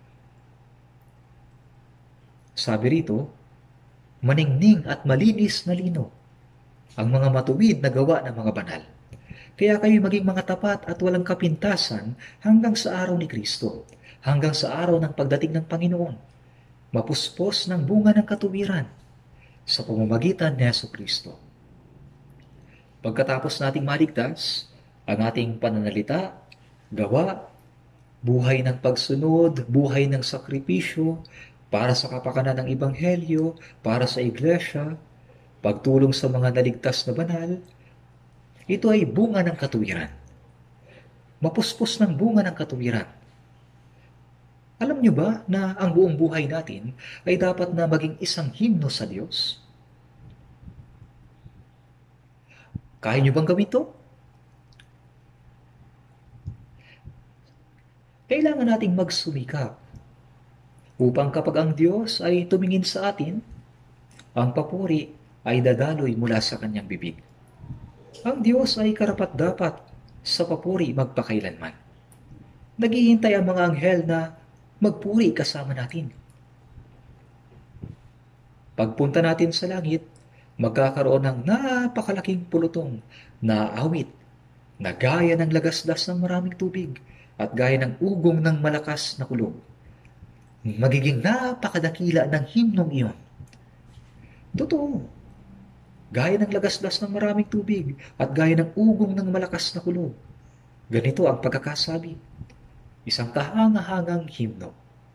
Sabi rito, maningning at malinis na lino, ang mga matuwid na gawa ng mga banal. Kaya kayo maging mga tapat at walang kapintasan hanggang sa araw ni Kristo, hanggang sa araw ng pagdating ng Panginoon. Mapuspos ng bunga ng katuwiran, sa pamamagitan ni Jesucristo. Pagkatapos nating maligtas, ang ating pananalita, gawa, buhay ng pagsunod, buhay ng sakripisyo, para sa kapakanan ng Ebanghelyo, para sa iglesia, pagtulong sa mga naligtas na banal, ito ay bunga ng katuwiran. Mapuspos ng bunga ng katuwiran. Alam niyo ba na ang buong buhay natin ay dapat na maging isang himno sa Diyos? Kaya niyo bang gawin ito? Kailangan nating magsumikap upang kapag ang Diyos ay tumingin sa atin, ang papuri ay dadaloy mula sa kanyang bibig. Ang Diyos ay karapat-dapat sa papuri magpakailanman. Naghihintay ang mga anghel na magpuri kasama natin. Pagpunta natin sa langit, magkakaroon ng napakalaking pulutong na awit na gaya ng lagasdas ng maraming tubig at gaya ng ugong ng malakas na kulog. Magiging napakadakila ng himnong iyon. Totoo, gaya ng lagasdas ng maraming tubig at gaya ng ugong ng malakas na kulog. Ganito ang pagkakasabi. Isang kahangahangang himno.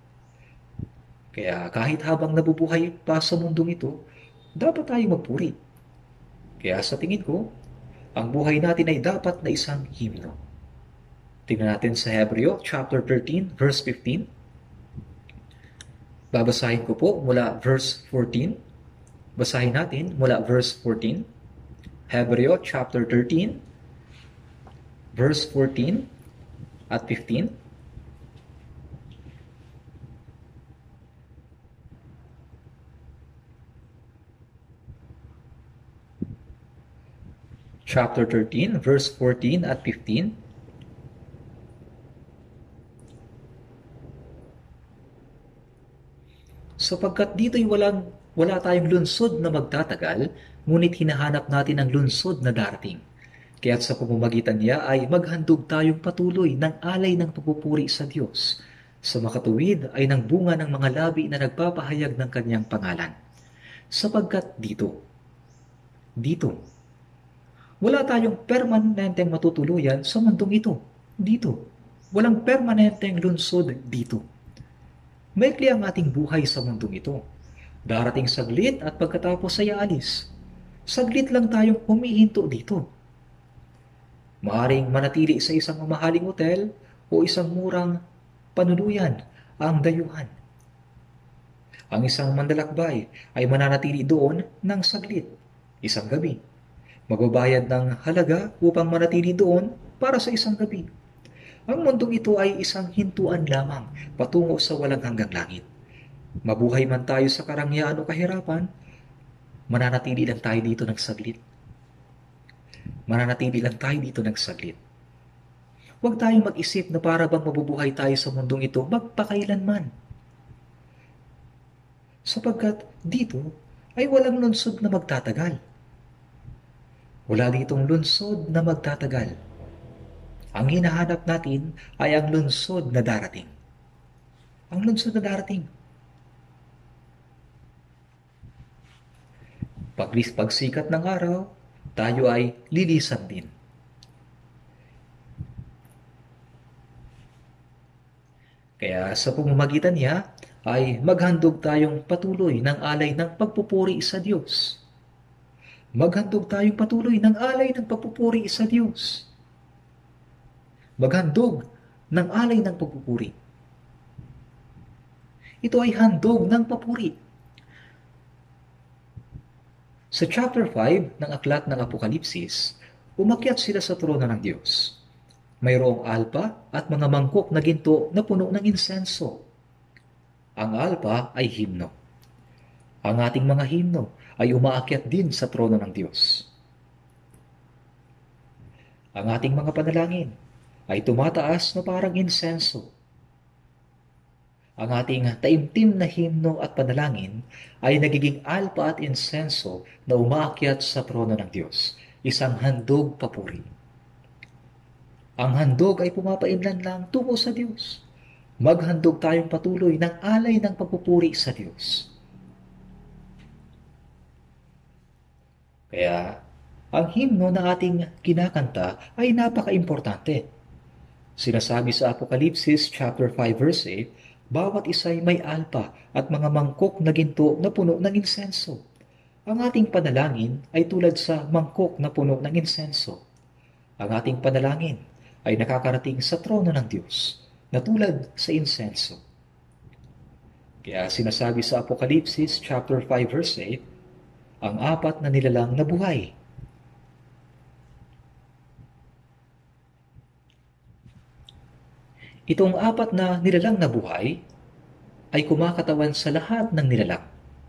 Kaya kahit habang nabubuhay pa sa mundong ito, dapat tayong magpuri. Kaya sa tingin ko, ang buhay natin ay dapat na isang himno. Tingnan natin sa Hebreo chapter 13, verse 15. Babasahin ko po mula verse 14. Basahin natin mula verse 14. Hebreo chapter 13, verse 14 at 15. Chapter 13, verse 14 at 15. Sapagkat dito'y wala tayong lunsod na magtatagal, ngunit hinahanap natin ang lunsod na darating. Kaya't sa pamamagitan niya ay maghandog tayong patuloy ng alay ng pagpupuri sa Diyos. Sa makatuwid ay ng bunga ng mga labi na nagpapahayag ng kanyang pangalan. Sapagkat dito, wala tayong permanenteng matutuluyan sa mundong ito. Dito. Walang permanenteng lunsod dito. Maikli ang ating buhay sa mundong ito. Darating saglit at pagkatapos ay aalis. Saglit lang tayong humihinto dito. Maaring manatili sa isang mamahaling hotel o isang murang panuluyan ang dayuhan. Ang isang manlalakbay ay mananatili doon ng saglit, isang gabi. Magbabayad ng halaga upang manatili doon para sa isang gabi. Ang mundong ito ay isang hintuan lamang patungo sa walang hanggang langit. Mabuhay man tayo sa karangyaan o kahirapan, mananatili lang tayo dito ng saglit. Mananatili lang tayo dito ng saglit. Huwag tayong mag-isip na para bang mabubuhay tayo sa mundong ito magpakailanman. Sapagkat dito ay walang lunsod na magtatagal. Wala ditong lunsod na magtatagal. Ang hinahanap natin ay ang lunsod na darating. Ang lunsod na darating. Pagsikat ng araw, tayo ay lilisan din. Kaya sa pamamagitan niya, ay maghandog tayong patuloy ng alay ng pagpupuri sa Diyos. Maghandog tayong patuloy ng alay ng pagpupuri sa Diyos. Maghandog ng alay ng pagpupuri. Ito ay handog ng papuri. Sa chapter 5 ng aklat ng Apokalipsis, umakyat sila sa trono ng Diyos. Mayroong alpa at mga mangkok na ginto na puno ng insenso. Ang alpa ay himno. Ang ating mga himno ay umaakyat din sa trono ng Diyos. Ang ating mga panalangin ay tumataas na parang insenso. Ang ating taimtim na himno at panalangin ay nagiging alpa at insenso na umaakyat sa trono ng Diyos, isang handog papuri. Ang handog ay pumapainlan lang tungo sa Diyos. Maghandog tayong patuloy ng alay ng pagpupuri sa Diyos. Kaya, ang himno na ating kinakanta ay napaka-importante. Sinasabi sa Apokalipsis chapter 5 verse 8, bawat isa'y may alpa at mga mangkok na ginto na puno ng insenso. Ang ating panalangin ay tulad sa mangkok na puno ng insenso. Ang ating panalangin ay nakakarating sa trono ng Diyos na tulad sa insenso. Kaya sinasabi sa Apokalipsis chapter 5 verse 8, ang apat na nilalang na buhay. Itong apat na nilalang na buhay ay kumakatawan sa lahat ng nilalang.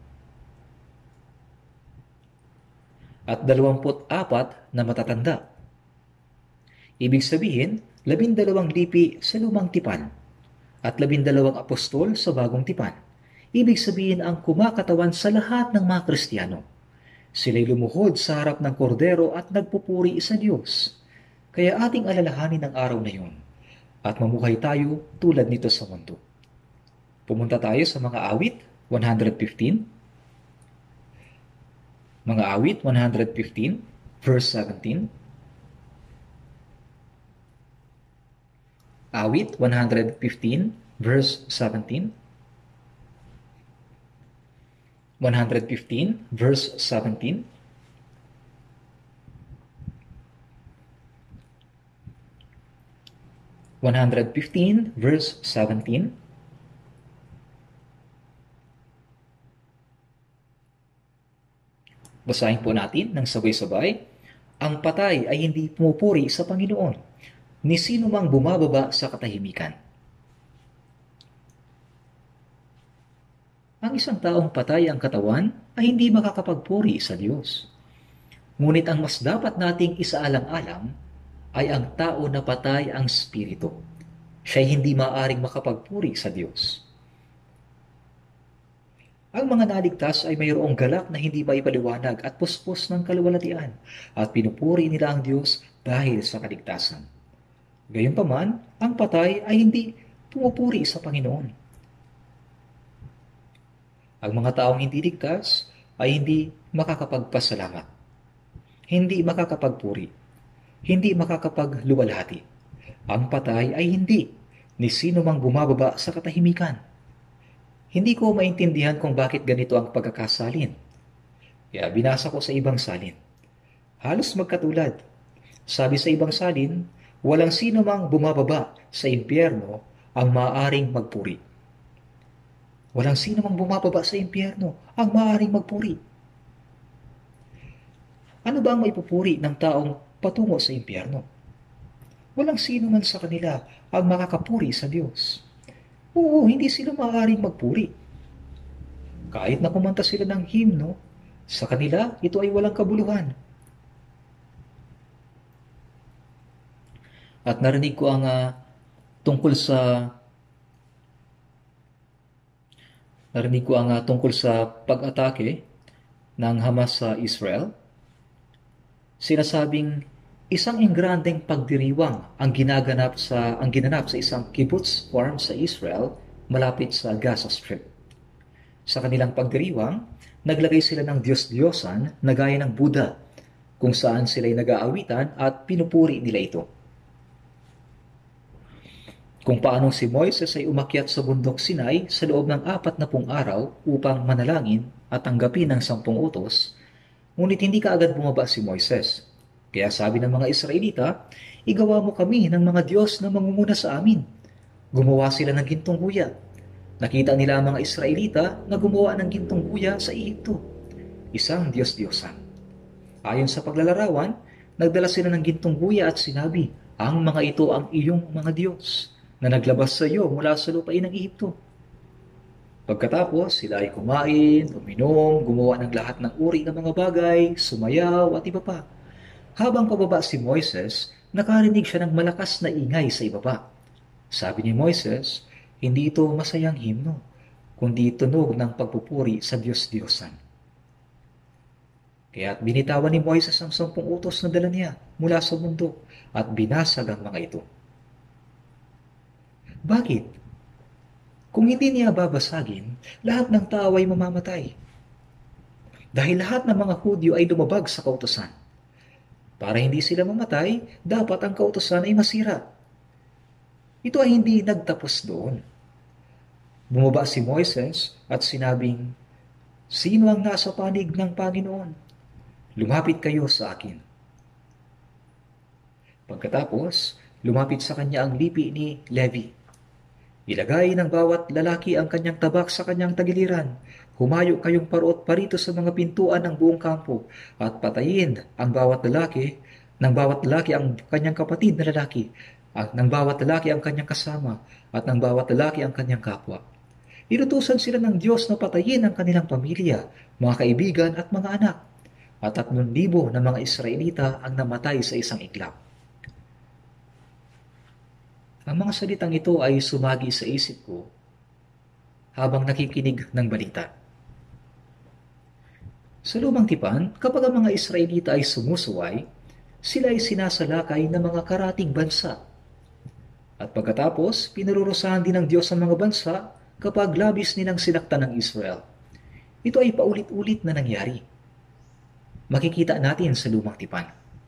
At 24 na matatanda. Ibig sabihin, 12 lipi sa lumang tipan at 12 apostol sa bagong tipan. Ibig sabihin ang kumakatawan sa lahat ng mga Kristiyano. Sila'y lumuhod sa harap ng kordero at nagpupuri sa Diyos. Kaya ating alalahanin ang araw na yun at mamuhay tayo tulad nito sa mundo. Pumunta tayo sa mga awit 115. Mga awit 115 verse 17. Awit 115 verse 17. 115 verse 17. Verse 17. Basahin po natin ng sabay-sabay. Ang patay ay hindi pumupuri sa Panginoon, ni sino mang bumababa sa katahimikan. Ang isang taong patay ang katawan ay hindi makakapagpuri sa Diyos. Ngunit ang mas dapat nating isaalang-alang ay ang tao na patay ang spirito. Siya'y hindi maaring makapagpuri sa Diyos. Ang mga naligtas ay mayroong galak na hindi maipaliwanag at puspos ng kaluwalhatian at pinupuri nila ang Diyos dahil sa kaligtasan. Gayunpaman, ang patay ay hindi pumupuri sa Panginoon. Ang mga taong hindi ligtas ay hindi makakapagpasalamat, hindi makakapagpuri, hindi makakapagluwalhati. Ang patay ay hindi ni sino mang bumababa sa katahimikan. Hindi ko maintindihan kung bakit ganito ang pagkakasalin. Kaya binasa ko sa ibang salin. Halos magkatulad. Sabi sa ibang salin, walang sino mang bumababa sa impyerno ang maaaring magpuri. Walang sino mang bumababa sa impyerno ang maaaring magpuri. Ano ba ang maipupuri ng taong patungo sa impyerno? Walang sino man sa kanila ang makakapuri sa Diyos. Oo, hindi sila maaaring magpuri. Kahit na kumanta sila ng himno, sa kanila ito ay walang kabuluhan. At narinig ko ang tungkol sa pag-atake ng Hamas sa Israel. Sinasabing isang engrandeng pagdiriwang ang ginanap sa isang kibbutz farm sa Israel malapit sa Gaza Strip. Sa kanilang pagdiriwang, naglagay sila ng Diyos-Diyosan na gaya ng Buddha, kung saan sila'y nag-aawitan at pinupuri nila ito. Kung paanong si Moises ay umakyat sa bundok Sinai sa loob ng 40 araw upang manalangin at tanggapin ang 10 utos, ngunit hindi kaagad bumaba si Moises. Kaya sabi ng mga Israelita, igawa mo kami ng mga Diyos na mangunguna sa amin. Gumawa sila ng gintong guya. Nakita nila ang mga Israelita na gumawa ng gintong guya sa Ehipto. Isang Diyos-Diyosan. Ayon sa paglalarawan, nagdala sila ng gintong guya at sinabi, ang mga ito ang iyong mga Diyos na naglabas sa iyo mula sa lupain ng Ehipto. Pagkatapos, sila ay kumain, uminom, gumawa ng lahat ng uri ng mga bagay, sumayaw at iba pa. Habang pababa si Moises, nakarinig siya ng malakas na ingay sa ibaba. Sabi ni Moises, hindi ito masayang himno, kundi tunog ng pagpupuri sa Diyos-Diyosan. Kaya't binitawan ni Moises ang 10 utos na dala niya mula sa mundo at binasag ang mga ito. Bakit? Kung hindi niya babasagin, lahat ng tao ay mamamatay. Dahil lahat ng mga Hudyo ay lumabag sa kautusan. Para hindi sila mamatay, dapat ang kautusan ay masira. Ito ay hindi nagtapos doon. Bumaba si Moises at sinabing, "Sino ang nasa panig ng Panginoon? Lumapit kayo sa akin." Pagkatapos, lumapit sa kanya ang lipi ni Levi. Ilagay ng bawat lalaki ang kanyang tabak sa kanyang tagiliran. Humayo kayong paruot parito sa mga pintuan ng buong kampo at patayin ang bawat lalaki, ng bawat lalaki ang kanyang kapatid na lalaki, at ng bawat lalaki ang kanyang kasama, at ng bawat lalaki ang kanyang kapwa. Inutusan sila ng Diyos na patayin ang kanilang pamilya, mga kaibigan at mga anak, at 3,000 na mga Israelita ang namatay sa isang iglap. Ang mga salitang ito ay sumagi sa isip ko habang nakikinig ng balita. Sa lumang tipan, kapag ang mga Israelita ay sumusuway, sila ay sinasalakay ng mga karatig bansa. At pagkatapos, pinarurusahan din ng Diyos ang mga bansa kapag labis nilang sinaktan ng Israel. Ito ay paulit-ulit na nangyari. Makikita natin sa lumang tipan.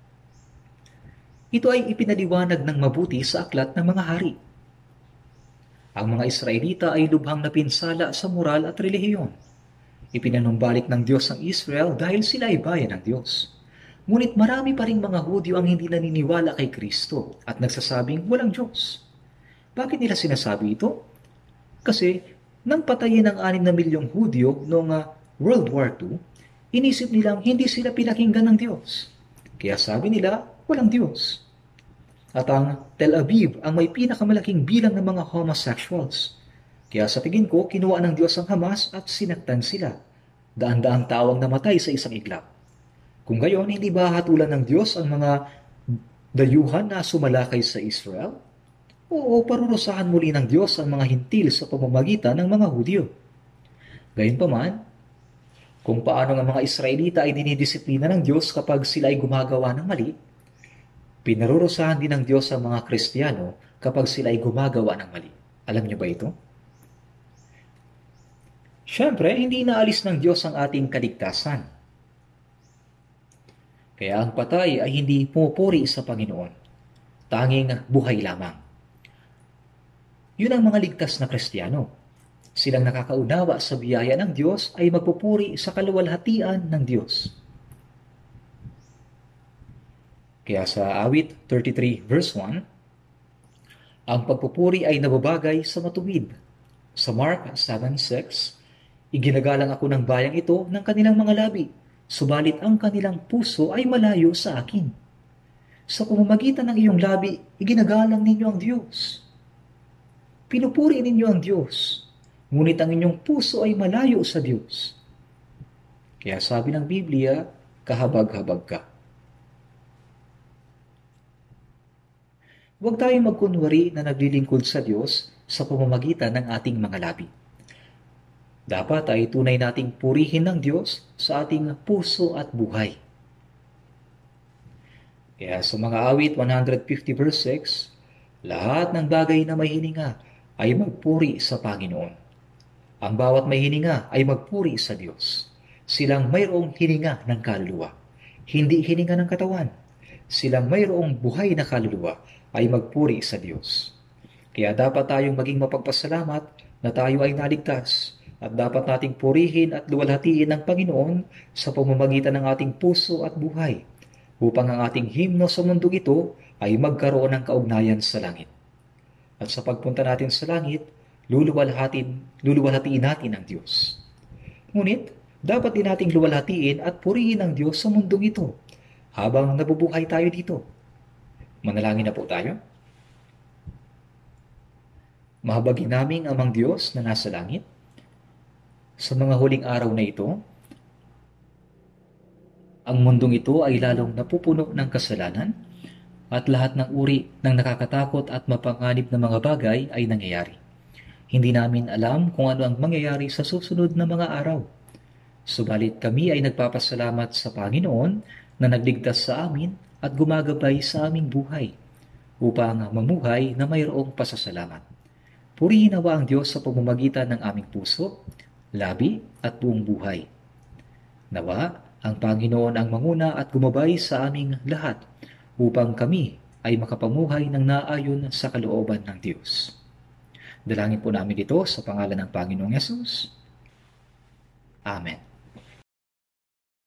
Ito ay ipinaliwanag ng mabuti sa aklat ng mga hari. Ang mga Israelita ay lubhang napinsala sa moral at relihiyon. Ipinanumbalik ng Diyos ang Israel dahil sila ay bayan ng Diyos. Ngunit marami pa ring mga Hudyo ang hindi naniniwala kay Kristo at nagsasabing walang Diyos. Bakit nila sinasabi ito? Kasi nang patayin ang 6 na milyong Hudyo noong World War II, inisip nilang hindi sila pinakinggan ng Diyos. Kaya sabi nila, walang Diyos. At ang Tel Aviv ang may pinakamalaking bilang ng mga homosexuals. Kaya sa tingin ko, kinuha ng Diyos ang Hamas at sinaktan sila. Daan-daang tao ang namatay sa isang iglap. Kung gayon, hindi ba hatulan ng Diyos ang mga dayuhan na sumalakay sa Israel? Oo, parurusahan muli ng Diyos ang mga hintil sa pamamagitan ng mga Hudyo. Gayunpaman, kung paano ang mga Israelita ay dinidisiplina ng Diyos kapag sila ay gumagawa ng mali, pinarurusahan din ng Diyos ang mga Kristiyano kapag sila ay gumagawa ng mali. Alam niyo ba ito? Siyempre, hindi inaalis ng Diyos ang ating kaligtasan. Kaya ang patay ay hindi pumupuri sa Panginoon. Tanging buhay lamang. Yun ang mga ligtas na Kristiyano. Silang nakakaunawa sa biyaya ng Diyos ay magpupuri sa kaluwalhatian ng Diyos. Kaya sa awit 33 verse 1, ang pagpupuri ay nababagay sa matuwid. Sa Mark 7:6, iginagalang ako ng bayang ito ng kanilang mga labi, subalit ang kanilang puso ay malayo sa akin. Sa pamamagitan ng iyong labi, iginagalang ninyo ang Diyos. Pinupuri ninyo ang Diyos, ngunit ang inyong puso ay malayo sa Diyos. Kaya sabi ng Biblia, kahabag-habag ka. Huwag tayong magkunwari na naglilingkod sa Diyos sa pamamagitan ng ating mga labi. Dapat ay tunay nating purihin ng Diyos sa ating puso at buhay. Kaya sa mga awit 150 verse 6, lahat ng bagay na may hininga ay magpuri sa Panginoon. Ang bawat may hininga ay magpuri sa Diyos. Silang mayroong hininga ng kaluluwa, hindi hininga ng katawan. Silang mayroong buhay na kaluluwa ay magpuri sa Diyos. Kaya dapat tayong maging mapagpasalamat na tayo ay naligtas at dapat nating purihin at luwalhatiin ng Panginoon sa pamamagitan ng ating puso at buhay upang ang ating himno sa mundong ito ay magkaroon ng kaugnayan sa langit. At sa pagpunta natin sa langit, luluwalhatiin natin ang Diyos. Ngunit, dapat din nating luwalhatiin at purihin ang Diyos sa mundong ito habang nabubuhay tayo dito. Manalangin na po tayo. Mahabagin naming Amang Diyos na nasa langit, sa mga huling araw na ito, ang mundong ito ay lalong napupuno ng kasalanan at lahat ng uri ng nakakatakot at mapanganib na mga bagay ay nangyayari. Hindi namin alam kung ano ang mangyayari sa susunod na mga araw. Subalit kami ay nagpapasalamat sa Panginoon na nagligtas sa amin at gumagabay sa aming buhay upang mamuhay na mayroong pasasalamat. Purihin nawa ang Diyos sa pamamagitan ng aming puso, labi at buong buhay. Nawa, ang Panginoon ang manguna at gumabay sa aming lahat upang kami ay makapamuhay ng naayon sa kalooban ng Diyos. Dalangin po namin ito sa pangalan ng Panginoong Yesus. Amen.